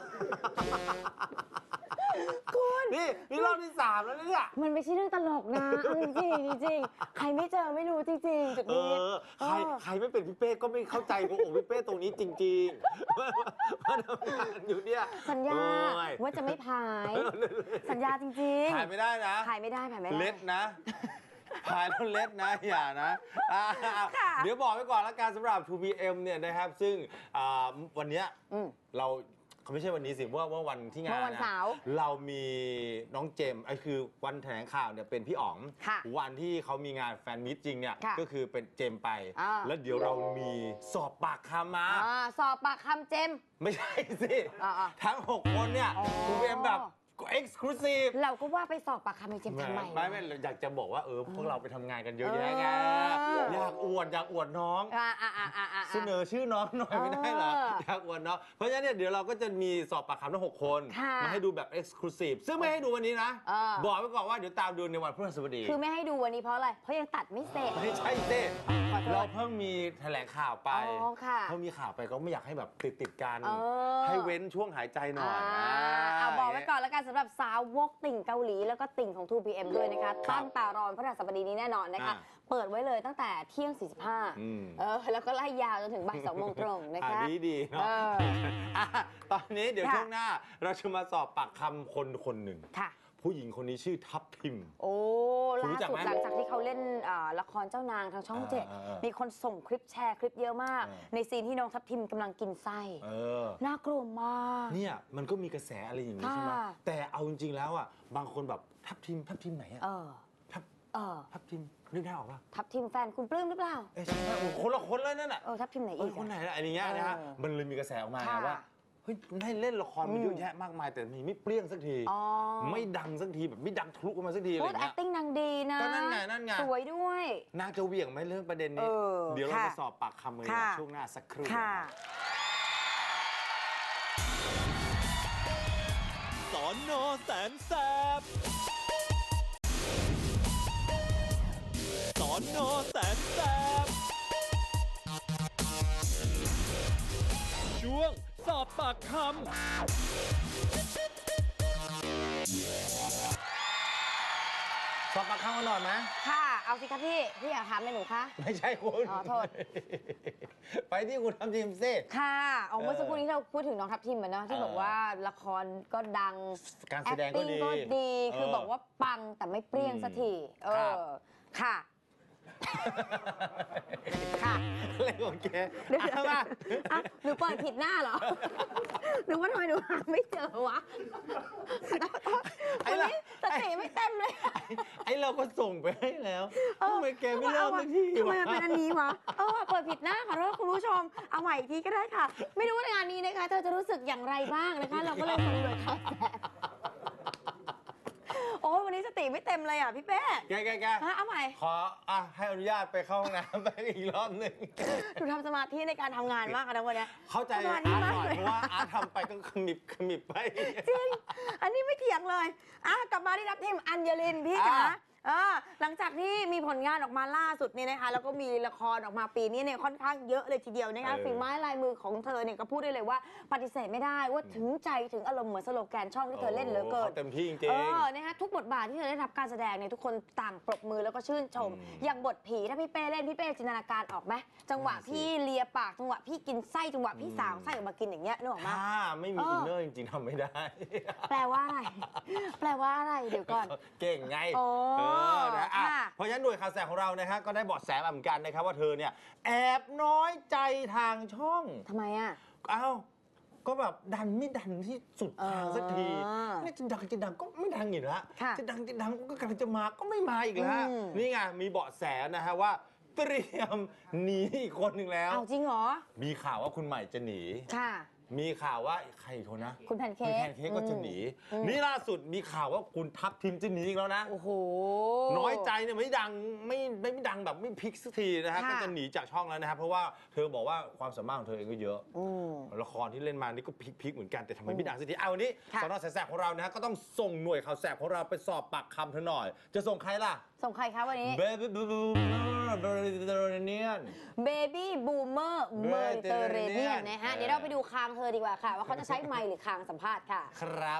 คุณนี่นี่รอบที่สามแล้วเนี่ยมันไม่ใช่เรื่องตลกนะเอาจริงๆจริงๆใครไม่เจอไม่รู้จริงๆจุดเอนี้อใครใครไม่เป็นพี่เป้ก็ไม่เข้าใจหัวอกพี่เป้ตรงนี้จริงๆว่าทำงานอยู่เนี่ยสัญญาโอ้ยว่าจะไม่พาย สัญญาจริงๆถ่ายไม่ได้นะถ่ายไม่ได้ถ่ายไม่ได้เล็ดนะพายแล้วเล็ดนะอย่านะอ่าเดี๋ยวบอกไว้ก่อนละกันสำหรับ ทู พี เอ็ม เนี่ยนะครับ ซึ่งอ่าวันเนี้ยเราเขาไม่ใช่วันนี้สิว่าว่าวันที่งานเมื่อวันเสาร์เรามีน้องเจมส์ไอ้คือวันแถลงข่าวเนี่ยเป็นพี่อ๋องค่ะวันที่เขามีงานแฟนมิตจริงเนี่ยค่ะก็คือเป็นเจมส์ไปอ่าแล้วเดี๋ยวเรามีสอบปากคำมาอ่าสอบปากคำเจมส์ไม่ใช่สิอ่าๆทั้ง หก คนเนี่ยอ๋อทู พี เอ็ม แบบเอ็กซ์คลูซีฟเราก็ว่าไปสอบปากคำไอ้เจมส์ทำไมไม่ไม่อยากจะบอกว่าเออพวกเราไปทำงานกันเยอะแยะไงเอออยากอวดอยากอวดน้องอ่าอ่าอ่าอ่าอ่าเสนอชื่อน้องหน่อยไม่ได้เหรอเอออยากอวดน้องเพราะฉะนั้นเนี่ยเดี๋ยวเราก็จะมีสอบปากคำทั้งหกคนค่ะมาให้ดูแบบเอ็กซ์คลูซีฟซึ่งไม่ให้ดูวันนี้นะเออบอกไว้ก่อนว่าเดี๋ยวตามดูในวันพฤหัสบดีคือไม่ให้ดูวันนี้เพราะอะไร เพราะยังตัดไม่เสร็จไม่ใช่เต้ขอโทษเราเพิ่งมีแถลงข่าวไปอ๋อค่ะเพิ่งมีข่าวไปก็ไม่อยากให้แบบติดติดๆกันเออให้เว้นช่วงหายใจหน่อยอ่าเอาบอกไว้ก่อนแล้วกันสำหรับสาวกติ่งเกาหลีแล้วก็ติ่งของ ทู พี เอ็ม ด้วยนะคะตั้งตารอพฤหัสบดีนี้แน่นอนนะคะอ่าเปิดไว้เลยตั้งแต่เที่ยง สี่สิบห้าอืมเออแล้วก็ไล่ยาวจนถึงบ่ายสองโมงตรงนะอ่ะคะดีดีๆเนาะเอออ่ะตอนนี้เดี๋ยวค่ะช่วงหน้าเราจะมาสอบปากคำคนคนหนึ่งค่ะผู้หญิงคนนี้ชื่อทัพทิมโอ้คุณล่ารู้จักสุดไหมหลังจากที่เขาเล่นอ่าละครเจ้านางทางช่องเจ็ดเออเออเออมีคนส่งคลิปแชร์คลิปเยอะมากเออในซีนที่น้องทัพทิมกำลังกินไส้เออน่ากลัวมากเนี่ยมันก็มีกระแสอะไรอย่างนี้ใช่ไหมค่ะแต่เอาจริงๆแล้วอ่ะบางคนแบบทัพทิมทัพทิมไหนอ่ะเออทัพเออทัพทิมนึกได้ออกป่ะทัพทิมแฟนคุณปลื้มหรือเปล่าเอ้ยใช่ไหมโอ้โหคนละคนเลยนั่นน่ะเออทัพทิมไหนเออีอก คนไหนล่ะอะไรเงี้ยเออนะฮะมันเลยมีกระแสออกมาไงค่ะว่าเฮ้ยมันให้เล่นละครมันเยอะแยะมากมาย แต่มันไม่เปรี้ยงสักทีอ๋อไม่ดังสักทีแบบไม่ดังทะลุออกมาสักทีอะไรพูดเงี้ย acting นางดีนะก็นั่นไงนั่นไงสวยด้วยนางจะเหวี่ยงไหมเรื่องประเด็นนี้เออเดี๋ยวเราค่ะมาสอบปากคำกันค่ะช่วงหน้าสักครู่ค่ะสอนนอแสนแสบสอนนอแสนแสบช่วงสอบปากคำสอบปากคำกันหน่อยไหมค่ะ เอาสิคะพี่ พี่อยากถามอะไรหนูคะไม่ใช่คุณอ๋อโทษไปที่คุณทำทีมซิค่ะ เอาเมื่อสักครู่นี้เราพูดถึงน้องทัพทิมอะเนาะที่เออบอกว่าละครก็ดังการแสดงก็ดี acting ก็ดี คือเออบอกว่าปังแต่ไม่เปรี้ยงสักที เอครับอ ค่ะ ค่ะอะไรของแกเดี๋ยวเอามาอ่ะหนูเปิดผิดหน้าเหรอ หนูว่าทำไมหนูหาไม่เจอวะไอ้วันเรานี้สติไม่เต็มเลยไอ้เราก็ส่งไปให้แล้วทำไมแกไม่เริ่มสักทีทำไมวะมันเป็นอันนี้วะ เออ เปิดผิดหน้าขอโทษคุณผู้ชม เอาใหม่อีกทีก็ได้ค่ะ ไม่รู้ว่างานนี้นะคะ เธอจะรู้สึกอย่างไรบ้างนะคะ เราก็เลยสำรวจข่าวแสบโอ้ยวันนี้สติไม่เต็มเลยอ่ะพี่เป้แกแกแกฮะเอาใหม่ขออ่ะให้อนุญาตไปเข้าห้องน้ำไปอีกรอบหนึ่งหนูทำสมาธิในการทำงานมากอะนะวันเนี้ยเข้าใจสอามาร์ตธิหมากน่อยเลยเพราะว่าอาร์ตทำไปก็ขมิบขมิบไปจริง อันนี้ไม่เถียงเลย อ่ะกลับมาที่ทัพทิมอัญญลินพี่จ๋าอ่ะเออหลังจากที่มีผลงานออกมาล่าสุดเนี่ยนะคะ แล้วก็มีละครออกมาปีนี้เนี่ยค่อนข้างเยอะเลยทีเดียวนะคะฝีไม้ลายมือของเธอเนี่ยก็พูดได้เลยว่าปฏิเสธไม่ได้ว่าถึงใจถึงอารมณ์เหมือนสโลแกนช่องที่เธอเล่นเหลือเกินเต็มที่จริงเออนะคะทุกบทบาทที่เธอได้รับการแสดงเนี่ยทุกคนต่างปรบมือแล้วก็ชื่นชม อย่างบทผีถ้าพี่เป้เล่นพี่เป้จินตนาการออกไหมจังหวะพี่เลียปากจังหวะพี่กินไส้จังหวะพี่สาวไส้ออกมากินอย่างเงี้ยนึกออกไหมถ้าไม่มีอินเนอร์จริงๆทำไม่ได้แปลว่าอะไร แปลว่าอะไรเดี๋ยวก่อนเก่งไงโอ้เออนะอ่ะค่ะเพราะฉะนั้นหน่วยข่าวแสงของเรานะฮะก็ได้เบาะแสมาเหมือนกันนะครับว่าเธอเนี่ยแอบน้อยใจทางช่องทำไมอ่ะเอ้าก็แบบดันไม่ดันที่สุดทางสักทีอ่านี่จะดังจะดังก็ไม่ดังอีกแล้วค่ะจะดังจะดังก็กำลังจะมาก็ไม่มาอีกแล้วอืมนี่ไงมีเบาะแสนะฮะว่าเตรียมหนีอีกคนหนึ่งแล้วเอาจริงเหรอมีข่าวว่าคุณใหม่จะหนีค่ะมีข่าวว่าใครอีกคนนะคุณแพนเค้คุณกแพนเค้กก็จะหนีอืมนี่ล่าสุดมีข่าวว่าคุณทัพทิมจะหนีอีกแล้วนะโอ้โหน้อยใจเนี่ยไม่ดังไม่ไม่ไม่ดังแบบไม่พลิกสักทีนะฮะค่ะก็จะหนีจากช่องแล้วนะครับเพราะว่าเธอบอกว่าความสามารถของเธอเองก็เยอะอืมละครที่เล่นมานี่ก็พลิกๆเหมือนกันแต่ทำไมไม่ดังสักทีเอาวันนี้ค่ะสน.แสบๆของเรานะฮะก็ต้องส่งหน่วยข่าวแสบของเราไปสอบปากคำเธอหน่อย จะส่งใครล่ะส่งใครคะวันนี้เบบี้บูบูเบอร์เตอร์เนียนเบบี้บูมเมอร์เมอร์เตอร์เรเนียนนะฮะ เดี๋ยวเราไปดูคางเธอดีกว่าค่ะ ว่าเขาจะใช้ไมค์หรือคางสัมภาษณ์ค่ะครับ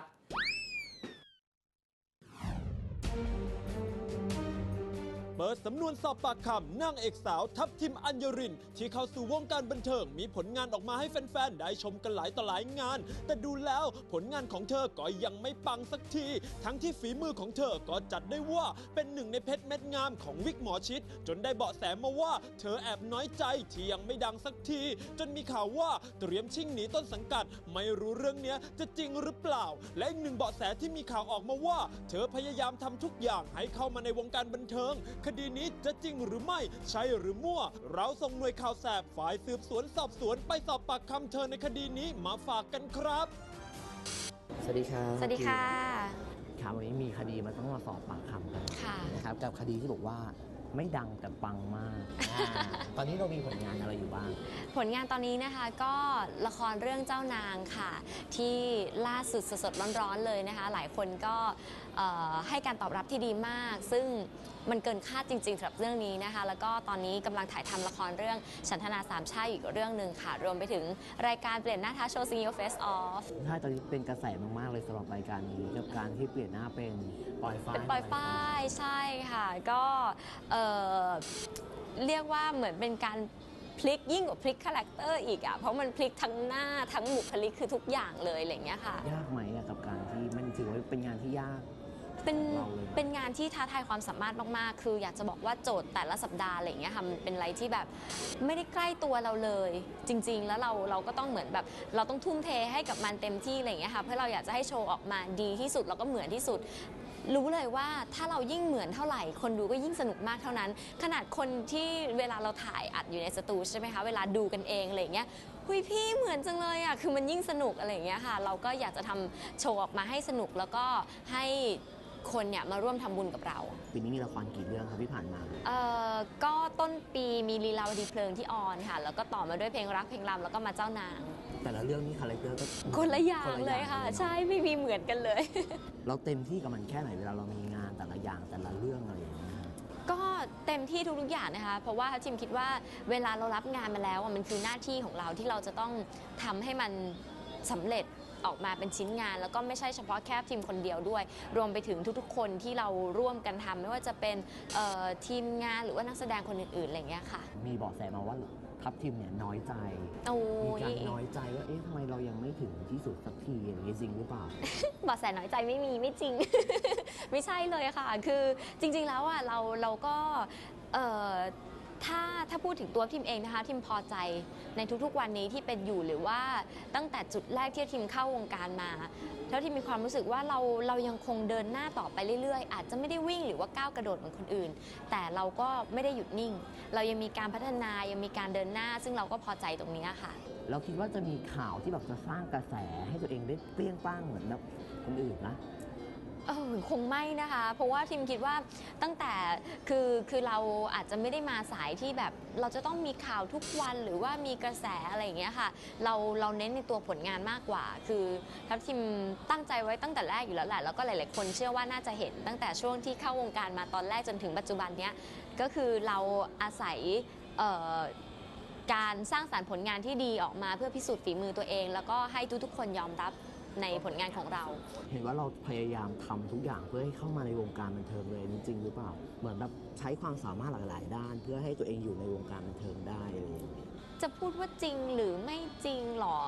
เปิดสำนวนสอบปากคำนางเอกสาวทัพทิมอัญญริน ที่เข้าสู่วงการบันเทิงมีผลงานออกมาให้แฟนๆ ได้ชมกันหลายต่อหลายงาน แต่ดูแล้วผลงานของเธอก็ยังไม่ปังสักที ทั้งที่ฝีมือของเธอก็จัดได้ว่าเป็นหนึ่งในเพชรเม็ดงามของวิกหมอชิดจนได้เบาะแสมาว่าเธอแอบน้อยใจที่ยังไม่ดังสักที จนมีข่าวว่าเตรียมชิ่งหนีต้นสังกัดไม่รู้เรื่องเนี้ยจะจริงหรือเปล่า และอีกหนึ่งเบาะแสที่มีข่าวออกมาว่า เธอพยายามทำทุกอย่างให้เข้ามาในวงการบันเทิงคดีนี้จะจริงหรือไม่ใช่หรือมั่วเราส่งหน่วยข่าวแสบฝ่ายสืบสวนสอบสวนไปสอบปากคำเธอในคดีนี้มาฝากกันครับสวัสดีครับสวัสดีค่ะครับวันนี้มีคดีมาต้องมาสอบปากคำกันค่ะนะครับกับคดีที่บอกว่าไม่ดังแต่ปังมากอ่าตอนนี้เรามีผลงานอะไรอยู่บ้างผลงานตอนนี้นะคะก็ละครเรื่องเจ้านางค่ะ ที่ล่าสุดสดๆร้อนๆเลยนะคะ หลายคนก็เอ่อให้การตอบรับที่ดีมาก ซึ่งมันเกินคาดจริงๆสำหรับเรื่องนี้นะคะ แล้วก็ตอนนี้กำลังถ่ายทำละครเรื่องฉันทนาสามชาติอีกเรื่องหนึ่งค่ะ รวมไปถึงรายการเปลี่ยนหน้าท้าโชว์ Sing Your Face Off ใช่ตอนนี้เป็นกระแสมากๆเลยสำหรับรายการนี้กับการที่เปลี่ยนหน้าเป็นปล่อยฟ้าเป็นปล่อยฝ้ายใช่ค่ะ ก็เอ่อเรียกว่าเหมือนเป็นการพลิกยิ่งกว่าพลิกคาแรคเตอร์อีกอ่ะเพราะมันพลิกทั้งหน้าทั้งบุคลิกคือทุกอย่างเลยอะไรอย่างเงี้ยค่ะยากไหมอะกับการที่มันถือว่าเป็นงานที่ยากเป็นเราเลยเป็นงานที่ท้าทายความสามารถมากๆ คืออยากจะบอกว่าโจทย์แต่ละสัปดาห์อะไรอย่างเงี้ยค่ะมันเป็นอะไรที่แบบไม่ได้ใกล้ตัวเราเลย จริง ๆ แล้วเราเราก็ต้องเหมือนแบบเราต้องทุ่มเทให้กับมันเต็มที่อะไรอย่างเงี้ยค่ะเพื่อเราอยากจะให้โชว์ออกมาดีที่สุดแล้วก็เหมือนที่สุด รู้เลยว่าถ้าเรายิ่งเหมือนเท่าไหร่คนดูก็ยิ่งสนุกมากเท่านั้น ขนาดคนที่เวลาเราถ่ายอัดอยู่ในสตูใช่ไหมคะเวลาดูกันเองอะไรอย่างเงี้ยหุยพี่เหมือนจังเลยอ่ะคือมันยิ่งสนุกอะไรอย่างเงี้ยค่ะเราก็อยากจะทำโชว์ออกมาให้สนุกแล้วก็ให้คนเนี่ยมาร่วมทำบุญกับเราปีนี้มีละครกี่เรื่องครับที่ผ่านมาเอ่อก็ต้นปีมีลีลาวดีเพลิงที่ออนค่ะแล้วก็ต่อมาด้วยเพลงรักเพลงรำแล้วก็มาเจ้านางแต่ละเรื่องนี้คาแรคเตอร์ก็คนละอย่างคนละเลยค่ะเนอใช่ไม่มีเหมือนกันเลยเราเต็มที่กับมันแค่ไหนเวลาเรามีงานแต่ละอย่างแต่ละเรื่องอะไรอย่างเงี้ยก็เต็มที่ทุกๆอย่างนะคะ เพราะว่าจิมคิดว่าเวลาเรารับงานมาแล้วอะมันคือหน้าที่ของเราที่เราจะต้องทำให้มันสำเร็จออกมาเป็นชิ้นงาน แล้วก็ไม่ใช่เฉพาะแค่ทีมคนเดียวด้วย รวมไปถึงทุกๆ คนที่เราร่วมกันทำไม่ว่าจะเป็นเอ่อทีมงานหรือว่านักแสดงคนอื่นๆอะไรอย่างเงี้ยค่ะมีเบาะแสมาว่าทัพทีมเนี่ยน้อยใจโอ้มียการน้อยใจว่าเอ๊ะทำไมเรายังไม่ถึงที่สุดสักทีอย่างนี้จริงหรือเปล่าบอกแสน้อยใจไม่มีไม่จริง ไม่ใช่เลยค่ะ คือจริงๆแล้วอ่ะเราเราก็เอ่อถ้าถ้าพูดถึงตัวทีมเองนะคะทีมพอใจในทุกๆวันนี้ที่เป็นอยู่หรือว่าตั้งแต่จุดแรกที่ทีมเข้าวงการมา แล้วที่มีความรู้สึกว่าเราเรายังคงเดินหน้าต่อไปเรื่อยๆ อาจจะไม่ได้วิ่งหรือว่าก้าวกระโดดเหมือนคนอื่น แต่เราก็ไม่ได้หยุดนิ่ง เรายังมีการพัฒนายังมีการเดินหน้า ซึ่งเราก็พอใจตรงนี้ค่ะเราคิดว่าจะมีข่าวที่แบบจะสร้างกระแสให้ตัวเองได้เปรี้ยงป้างเหมือนแบบคนอื่นนะเออคงไม่นะคะ เพราะว่าทีมคิดว่าตั้งแต่คือคือเราอาจจะไม่ได้มาสายที่แบบเราจะต้องมีข่าวทุกวันหรือว่ามีกระแสอะไรอย่างเงี้ยค่ะเราเราเน้นในตัวผลงานมากกว่า คือทัพทีมตั้งใจไว้ตั้งแต่แรกอยู่แล้วแหละแล้วก็หลายๆคนเชื่อว่าน่าจะเห็นตั้งแต่ช่วงที่เข้าวงการมาตอนแรกจนถึงปัจจุบันเนี้ยก็คือเราอาศัยเอ่อการสร้างสรรค์ผลงานที่ดีออกมาเพื่อพิสูจน์ฝีมือตัวเอง แล้วก็ให้ทุกๆ คนยอมรับในผลงานของเราเห็นว่าเราพยายามทำทุกอย่างเพื่อให้เข้ามาในวงการบันเทิงเลยจริงๆหรือเปล่าเหมือนแบบใช้ความสามารถหลายๆด้าน เพื่อให้ตัวเองอยู่ในวงการบันเทิงได้อะไรอย่างเงี้ยจะพูดว่าจริงหรือไม่จริงหรอ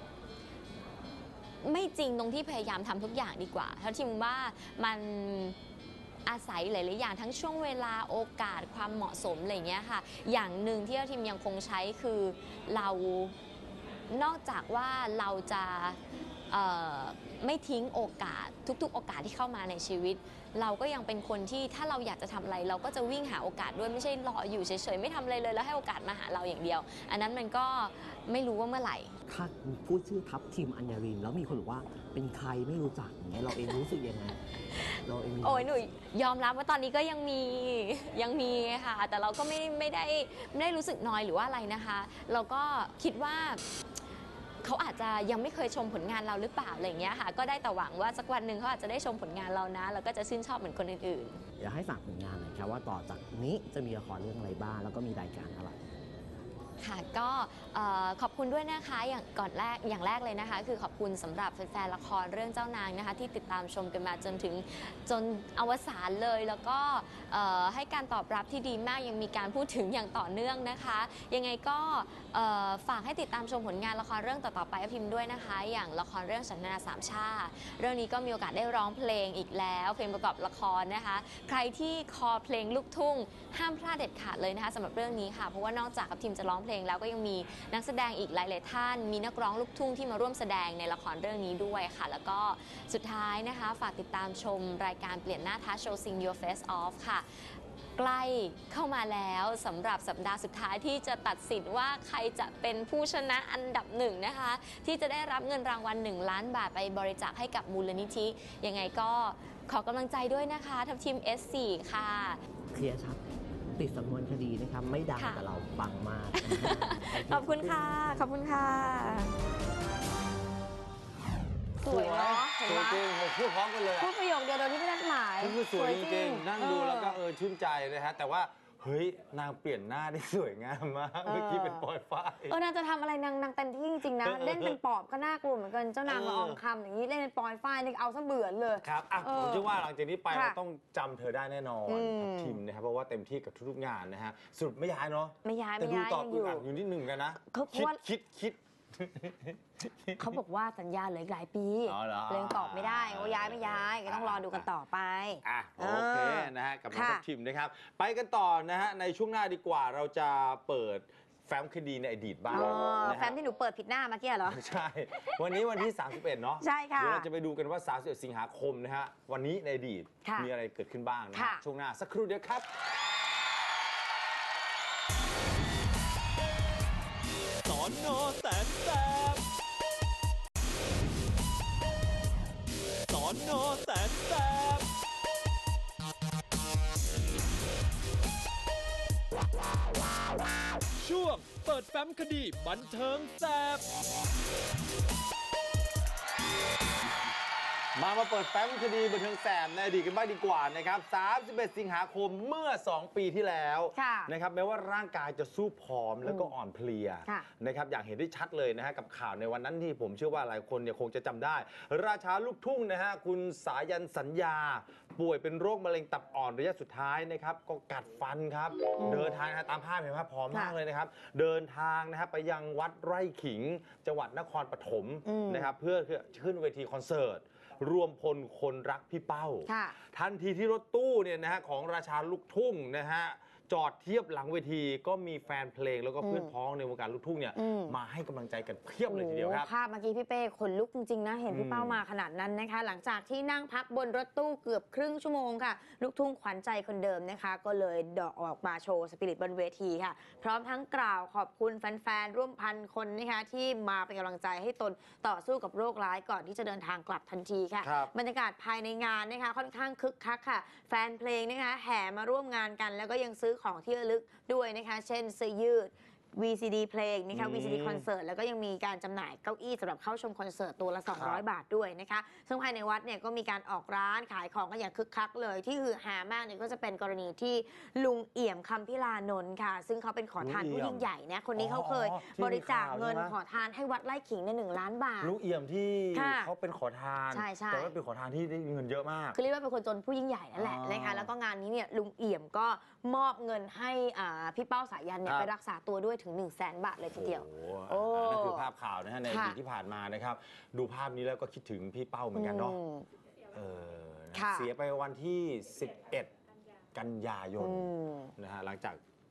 ไม่จริงตรงที่พยายามทำทุกอย่างดีกว่าเพราะทีมว่ามันอาศัยหลายๆอย่างทั้งช่วงเวลาโอกาสความเหมาะสมอะไรอย่างเงี้ยค่ะอย่างหนึ่งที่ทีมยังคงใช้คือเรานอกจากว่าเราจะเอ่อไม่ทิ้งโอกาสทุกๆ โอกาสที่เข้ามาในชีวิต เราก็ยังเป็นคนที่ถ้าเราอยากจะทำอะไร เราก็จะวิ่งหาโอกาสด้วยไม่ใช่รออยู่เฉยๆไม่ทำอะไรเลยแล้วให้โอกาสมาหาเราอย่างเดียว อันนั้นมันก็ไม่รู้ว่าเมื่อไหร่ถ้าพูดชื่อทัพทีมอัญญารินแล้วมีคนบอกว่าเป็นใครไม่รู้จักอย่างเงี้ยเราเองรู้สึกยังไงเราเองมีโอ้ยหนูยอมรับว่าตอนนี้ก็ยังมียังมีค่ะแต่เราก็ไม่ไม่ได้ไม่ได้รู้สึกน้อยหรือว่าอะไรนะคะ เราก็คิดว่าเขาอาจจะยังไม่เคยชมผลงานเราหรือเปล่าอะไรอย่างเงี้ยค่ะก็ได้แต่หวังว่าสักวันหนึ่งเขาอาจจะได้ชมผลงานเรานะแล้วก็จะชื่นชอบเหมือนคนอื่นๆอยากให้ฝากผลงานหน่อยครับว่าต่อจากนี้จะมีละครเรื่องอะไรบ้างแล้วก็มีรายการอะไรค่ะก็ขอบคุณด้วยนะคะอย่างก่อนแรกอย่างแรกเลยนะคะคือขอบคุณสำหรับแฟนๆละครเรื่องเจ้านางนะคะที่ติดตามชมกันมาจนถึงจนอวสานเลยแล้วก็ให้การตอบรับที่ดีมากยังมีการพูดถึงอย่างต่อเนื่องนะคะยังไงก็ฝากให้ติดตามชมผลงานละครเรื่องต่อๆไปพิมพ์ด้วยนะคะอย่างละครเรื่องฉันนาสามชาเรื่องนี้ก็มีโอกาสได้ร้องเพลงอีกแล้วเพลงประกอบละครนะคะใครที่คอเพลงลูกทุ่งห้ามพลาดเด็ดขาดเลยนะคะสำหรับเรื่องนี้ค่ะเพราะว่านอกจากกับทีมจะร้องเพลงแล้วก็ยังมีนักแสดงอีกหลายๆท่านมีนักร้องลูกทุ่งที่มาร่วมแสดงในละครเรื่องนี้ด้วยค่ะแล้วก็สุดท้ายนะคะฝากติดตามชมรายการเปลี่ยนหน้าท้าโชว์ Sing Your Face Off ค่ะใกล้เข้ามาแล้วสำหรับสัปดาห์สุดท้ายที่จะตัดสินว่าใครจะเป็นผู้ชนะอันดับหนึ่งนะคะที่จะได้รับเงินรางวัลหนึ่งล้านบาทไปบริจาคให้กับมูลนิธิยังไงก็ขอกำลังใจด้วยนะคะทัพทีม เอส โฟร์ ค่ะเคลียร์ชัดติดสำนวนคดีนะครับไม่ดังแต่เราปังมากขอบคุณค่ะขอบคุณค่ะสวยเนาะเห็นไหมจริงๆพูดพร้อมกันเลยพูดประโยคเดียวโดยที่ไม่นัดหมายคือสวยจริงๆนั่งดูแล้วก็เออชื่นใจนะฮะแต่ว่าเฮ้ยนางเปลี่ยนหน้าได้สวยงามมากเมื่อกี้เป็นปอยฝ้ายเออนางจะทำอะไรนางนางเต็มที่จริงๆนะเล่นเป็นปอบก็น่ากลัวเหมือนกันเจ้านางละอองคำอย่างนี้เล่นเป็นปอยฝ้ายนี่เอาซะเบื่อเลยครับอ่ะผมเชื่อว่าหลังจากนี้ไปเราต้องจำเธอได้แน่นอนทีมนะครับเพราะว่าเต็มที่กับทุกๆงานนะฮะสรุปไม่ย้ายเนาะไม่ย้ายแต่ดูตอบอึดอัดอยู่นิดหนึ่งกันนะคิดคิดคิดเขาบอกว่าสัญญาเหลืออีกหลายปีเลยตอบไม่ได้ว่าย้ายไม่ย้ายก็ต้องรอดูกันต่อไปอ่ะโอเคนะฮะกับน้องทีมนะครับไปกันต่อนะฮะในช่วงหน้าดีกว่าเราจะเปิดแฟ้มคดีในอดีตบ้างแฟ้มที่หนูเปิดผิดหน้าเมื่อกี้เหรอใช่วันนี้วันที่สามสิบเอ็ดเนาะใช่ค่ะเดี๋ยวเราจะไปดูกันว่าสามสิบเอ็ดสิงหาคมนะฮะวันนี้ในอดีตมีอะไรเกิดขึ้นบ้างนะช่วงหน้าสักครู่เดียวครับสอนอแสนแสบสอนอแสนแสบช่วงเปิดแฟ้มคดีบันเทิงแสบมามาเปิดแฟ้มคดีบันเทิงแสบในอดีตกันบ้างดีกว่านะครับสามสิบเอ็ดสิงหาคมเมื่อสองปีที่แล้วนะครับแม้ว่าร่างกายจะสู้ผอมแล้วก็อ่อนเพลียนะครับอย่างเห็นได้ชัดเลยนะฮะกับข่าวในวันนั้นที่ผมเชื่อว่าหลายคนเนี่ยคงจะจำได้ราชาลูกทุ่งนะฮะคุณสายันสัญญาป่วยเป็นโรคมะเร็งตับอ่อนระยะสุดท้ายนะครับก็กัดฟันครับเดินทางตามภาพเห็นไหมครับผอมมากเลยนะครับเดินทางนะครับไปยังวัดไร่ขิงจังหวัดนครปฐมนะครับเพื่อขึ้นเวทีคอนเสิร์ตรวมพลคนรักพี่เป้าทันทีที่รถตู้เนี่ยนะฮะของราชาลูกทุ่งนะฮะจอดเทียบหลังเวทีก็มีแฟนเพลงแล้วก็เพื่อนพ้องในวงการลูกทุ่งเนี่ยมาให้กำลังใจกันเพียบเลยทีเดียวครับภาพเมื่อกี้พี่เป้ขนลุกจริงๆนะเห็นพี่เป้ามาขนาดนั้นนะคะหลังจากที่นั่งพักบนรถตู้เกือบครึ่งชั่วโมงค่ะลูกทุ่งขวัญใจคนเดิมนะคะก็เลยดอกออกมาโชว์สปิริตบนเวทีค่ะพร้อมทั้งกล่าวขอบคุณแฟนๆร่วมพันคนนะคะที่มาเป็นกำลังใจให้ตนต่อสู้กับโรคร้ายก่อนที่จะเดินทางกลับทันทีค่ะบรรยากาศภายในงานนะคะค่อนข้างคึกคักค่ะแฟนเพลงนะคะแห่มาร่วมงานกันแล้วก็ยังซื้อของที่ระลึกด้วยนะคะเช่นเสื้อยืด วี ซี ดี เพลงนะคะ วี ซี ดี คอนเสิร์ตแล้วก็ยังมีการจำหน่ายเก้าอี้สำหรับเข้าชมคอนเสิร์ตตัวละสองร้อยบาทด้วยนะคะซึ่งภายในวัดเนี่ยก็มีการออกร้านขายของกันอย่างคึกคักเลยที่ฮือฮามากเนี่ยก็จะเป็นกรณีที่ลุงเอี่ยมคำพิลานนท์ค่ะซึ่งเขาเป็นขอทานผู้ยิ่งใหญ่นะคนนี้เขาเคยบริจาคเงินขอทานให้วัดไร่ขิงในหนึ่งล้านบาทลุงเอี่ยมที่เขาเป็นขอทานแต่ว่าเป็นขอทานที่ได้เงินเยอะมากคือเรียกว่าเป็นคนจนผู้ยิ่งใหญ่นั่นแหละนะคะแล้วก็งานนี้เนี่ยลุงเอี่ยมก็มอบเงินให้พี่เป้าสายันเนี่ยไปรักษาตัวด้วยถึง หนึ่งแสน บาทเลยทีเดียวโอ้นั่นคือภาพข่าวนะฮะในอดีตที่ผ่านมานะครับดูภาพนี้แล้วก็คิดถึงพี่เป้าเหมือนกันเนาะเออเสียไปวันที่สิบเอ็ดกันยายนนะฮะหลังจาก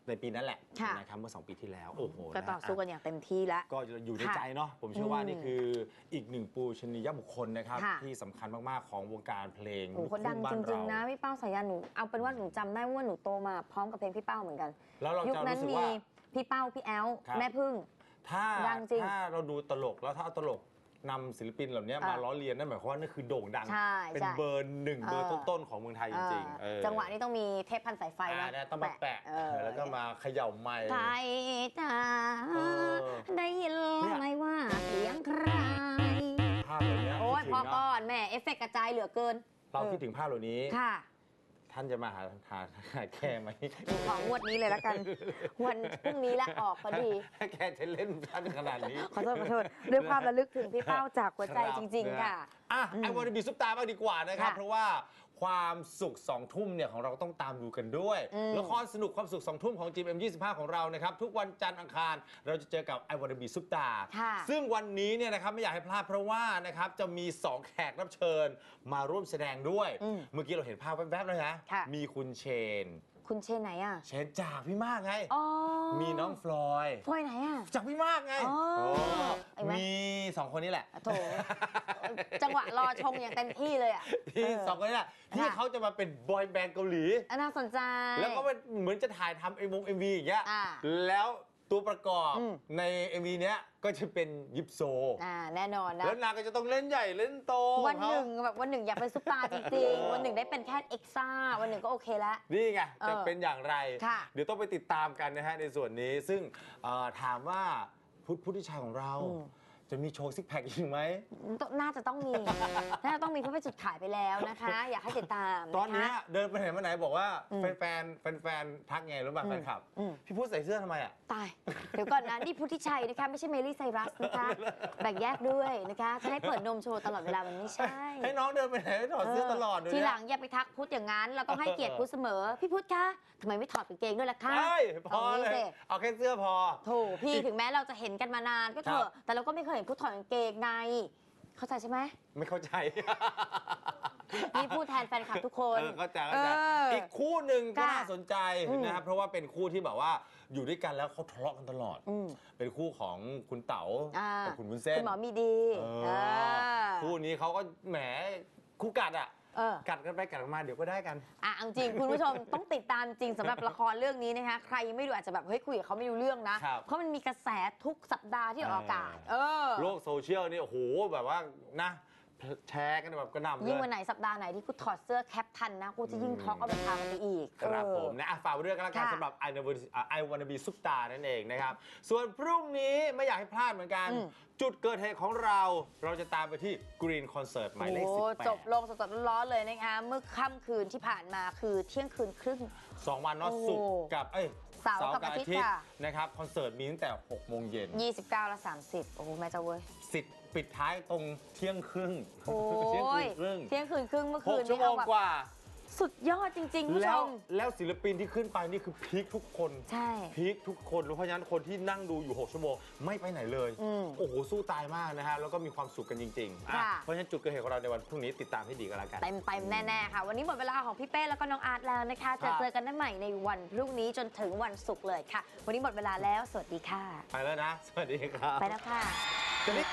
ในปีนั้นแหละค่ะนะครับเมื่อสองปีที่แล้วโอ้โหก็ต่อสู้กันอย่างเต็มที่แล้วก็อยู่ในค่ะใจเนาะผมเชื่อว่าอืมนี่คืออีกหนึ่งปูชนียบุคคลนะครับค่ะที่สำคัญมากๆของวงการเพลงโอ้โหคนดังลูกจทุ่บ้าริง ๆ นะเาพี่เป้าสายันหนูเอาเป็นว่าหนูจำได้ว่าหนูโตมาพร้อมกับเพลงพี่เป้าเหมือนกันแล้วเรายุคจะนั้รู้นสึกมีว่าพี่เป้าพี่แอลครับแม่พึ่งถ้าดังจริงถ้าเราดูตลกแล้วถ้าเอาตลกนำศิลปินเหล่านี้มาอ่ะล้อเลียนนั่นหมายความว่านั่นคือโด่งดังใช่เป็นใช่เบอร์หนึ่งเบอร์เออต้นๆของเมืองไทยจริงๆเอเอออจังหวะนี้ต้องมีเทปพันสายไฟอ่านะเนี่ยต้องมาแปะเออแล้วก็มาเขย่าไมค์ไทยจ้าเออได้ยินเนี่ยไหมว่าเสียงใครภาพเหล่านี้โอ้ยคิดพถึองเนาะก่อนแหม่เอฟเฟกต์กระจายเหลือเกินเราคิดถึงภาพเหล่านี้ค่ะท่านจะมาหาหาหาแค่ไหมของงวดนี้เลยแล้วกัน วันพรุ่งนี้และออกพอดีแกจะเล่นท่านขนาดนี้ขอโทษขอโทษด้วยความระลึกถึงพี่เป้าจากหัวใจครับจริง ๆ ค่ะอ่ะไอวอร์บีซุปตาบ้างดีกว่านะครับค่ะเพราะว่าความสุขสองทุ่มเนี่ยของเราต้องตามดูกันด้วยอืมละครสนุกความสุขสองทุ่มของ จี เอ็ม ยี่สิบห้า ของเรานะครับ ทุกวันจันทร์อังคารเราจะเจอกับไอวอร์บีซุปตาค่ะซึ่งวันนี้เนี่ยนะครับไม่อยากให้พลาดเพราะว่านะครับจะมีสองแขกรับเชิญมาร่วมแสดงด้วยอืมเมื่อกี้เราเห็นภาพแวบๆแล้วนะค่ะมีคุณเชนคุณเชนไหนอ่ะเชนจากพี่มากไงอ๋อมีน้องฟลอยฟอยไหนอ่ะจากพี่มากไงอ๋อโอ้ไอ้แม่มีสองคนนี้แหละโถจังหวะรอชมอย่างเต็มที่เลยอ่ะที่เออสองคนนี้แหละที่ค่ะเขาจะมาเป็นบอยแบนด์เกาหลีอ่ะน่าสนใจแล้วก็เป็นเหมือนจะถ่ายทำเอ็มวงเอ็มวีอย่างเงี้ยอ่าแล้วตัวประกอบอืมใน เอ็ม วี เนี้ยก็จะเป็นยิปโซอ่าแน่นอนนะแล้วนางก็จะต้องเล่นใหญ่เล่นโตวันหนึ่งของแบบวันหนึ่งอยากเป็นซุปตาร์จริงเออๆ วันหนึ่งได้เป็นแค่เอ็กซ่าวันหนึ่งก็โอเคแล้วเขานี่ไงเออจะเป็นอย่างไรค่ะเดี๋ยวต้องไปติดตามกันนะฮะในส่วนนี้ ซึ่งเอ่อถามว่าพุทธพุทธิชัยของเรา จะมีโชว์ซิกแพคอีกไหมน่าจะต้องมี น่าจะต้องมีเพราะไปจุดขายไปแล้วนะคะ อยากให้ติดตามตอนเนี้ยะคะเดินไปไหนมาไหนบอกว่าอืมแฟนๆแฟนๆทักไงรู้ป่ะอืมแฟนคลับอืมพี่พุทธใส่เสื้อทำไมอ่ะตาย เดี๋ยวก่อนนะนี่พุทธิชัยนะคะไม่ใช่เมลี่ไซรัสนะคะ แบ่งแยกด้วยนะคะ จะให้เปิดนมโชว์ตลอดเวลามันไม่ใช่ให้น้องเดินไปไหนไม่ถอดเสื้อตลอดเลยทีนะหลังอย่าไปทักพุทธอย่างนั้น เราต้องให้เกียรติพุทธเสมอ พี่พุทธคะทำไมไม่ถอดกางเกงด้วยล่ะคะใช่พออาเลงี้ยสิเอาแค่เสื้อพอโถพี่ถึงแม้เราจะเห็นกันมานานก็เถครัอะบแต่เราก็ไม่เคยเห็นพุทธถอดกางเกงใน เข้าใจใช่ไหมไม่เข้าใจนี่พูดแทนแฟนคลับทุกคนเออเข้าใจเข้าใจเอออีอีกคู่หนึ่งก็ค่ะน่าสนใจอืมนะครับเพราะว่าเป็นคู่ที่แบบว่าอยู่ด้วยกันแล้วเขาทะเลาะกันตลอดอืมเป็นคู่ของคุณเต๋าอ่ากับคุณวุ้นเส้นคุณหมอมีดีเออเออคู่นี้เขาก็แหมคู่กัดอ่ะเออกัดกันไปกัดกันมาเดี๋ยวก็ได้กันอ่ะเอาจริงคุณผู้ชม ต้องติดตามจริงสำหรับละครเรื่องนี้นะคะ ใครยังไม่ดูอาจจะแบบเฮ้ยคุยกับเขาไม่รู้เรื่องนะครับเพราะมันมีกระแสทุกสัปดาห์ที่ออกอากาศ เออโลกโซเชียลนี่โอ้โหแบบว่านะแชร์กันแบบกระหน่ำเลยิ่งยวันไหนสัปดาห์ไหนที่กูถอดเสื้อแคปทันนะกูจะยิ่งท็อกเอาไปทางมันไปอีกครับเออผมนะอ่ะฝากไว้ด้วยกันแล้วกันค่ะสำหรับ I Wanna Be Superstar นั่นเองนะครับ ส่วนพรุ่งนี้ไม่อยากให้พลาดเหมือนกันอืมจุดเกิดเหตุของเรา เราจะตามไปที่ Green Concert หมายเลขโอ้สิบแปดจบลงสดๆร้อนๆเลยนะคะ เมื่อค่ำคืนที่ผ่านมาคือเที่ยงคืนครึ่งสองวันเนาะโอ้ศุกร์กับเอ้ยเสาร์กับอาทิตย์ค่ะนะครับคอนเสิร์ตมีตั้งแต่หกโมงเย็นยี่สิบเก้าและสามสิบโอ้โหแม่เจ้าเว้ยสิทธิ์ปิดท้ายตรงเที่ยงครึ่งโอ้เที่ยงคืยนครึ่งเที่ยงคืนครึ่งเมื่อหคืกนชั่วโมงเอาแบบกว่าสุดยอดจริงๆคุณผู้ชแล้วมแล้วศิลปินที่ขึ้นไปนี่คือพีคทุกคนใช่พีคทุกคนเพราะฉะนั้นคนที่นั่งดูอยู่ หก ชั่วโมง ไม่ไปไหนเลยอืมโอ้โห สู้ตายมากนะฮะ แล้วก็มีความสุขกันจริงๆอ่ะค่ะเพราะฉะนั้นจุดเกิดเหตุของเราในวันพรุ่งนี้ติดตามให้ดีกันแล้วกันเต็มเต็มๆแน่ๆค่ะ วันนี้หมดเวลาของพี่เป้แล้วก็น้องอาร์ตแล้วนะคะครัจะบเจอกันได้ใหม่ในวันพรุ่งนี้จนถึงวันศุกร์เลยค่ะ วันนี้หมดเวลาแล้วสวัสดีค่ะไปแล้วนะ สวัสดีครับไปแล้วค่ะจะได้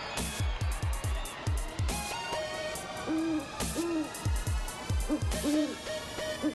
อืมอืมอืม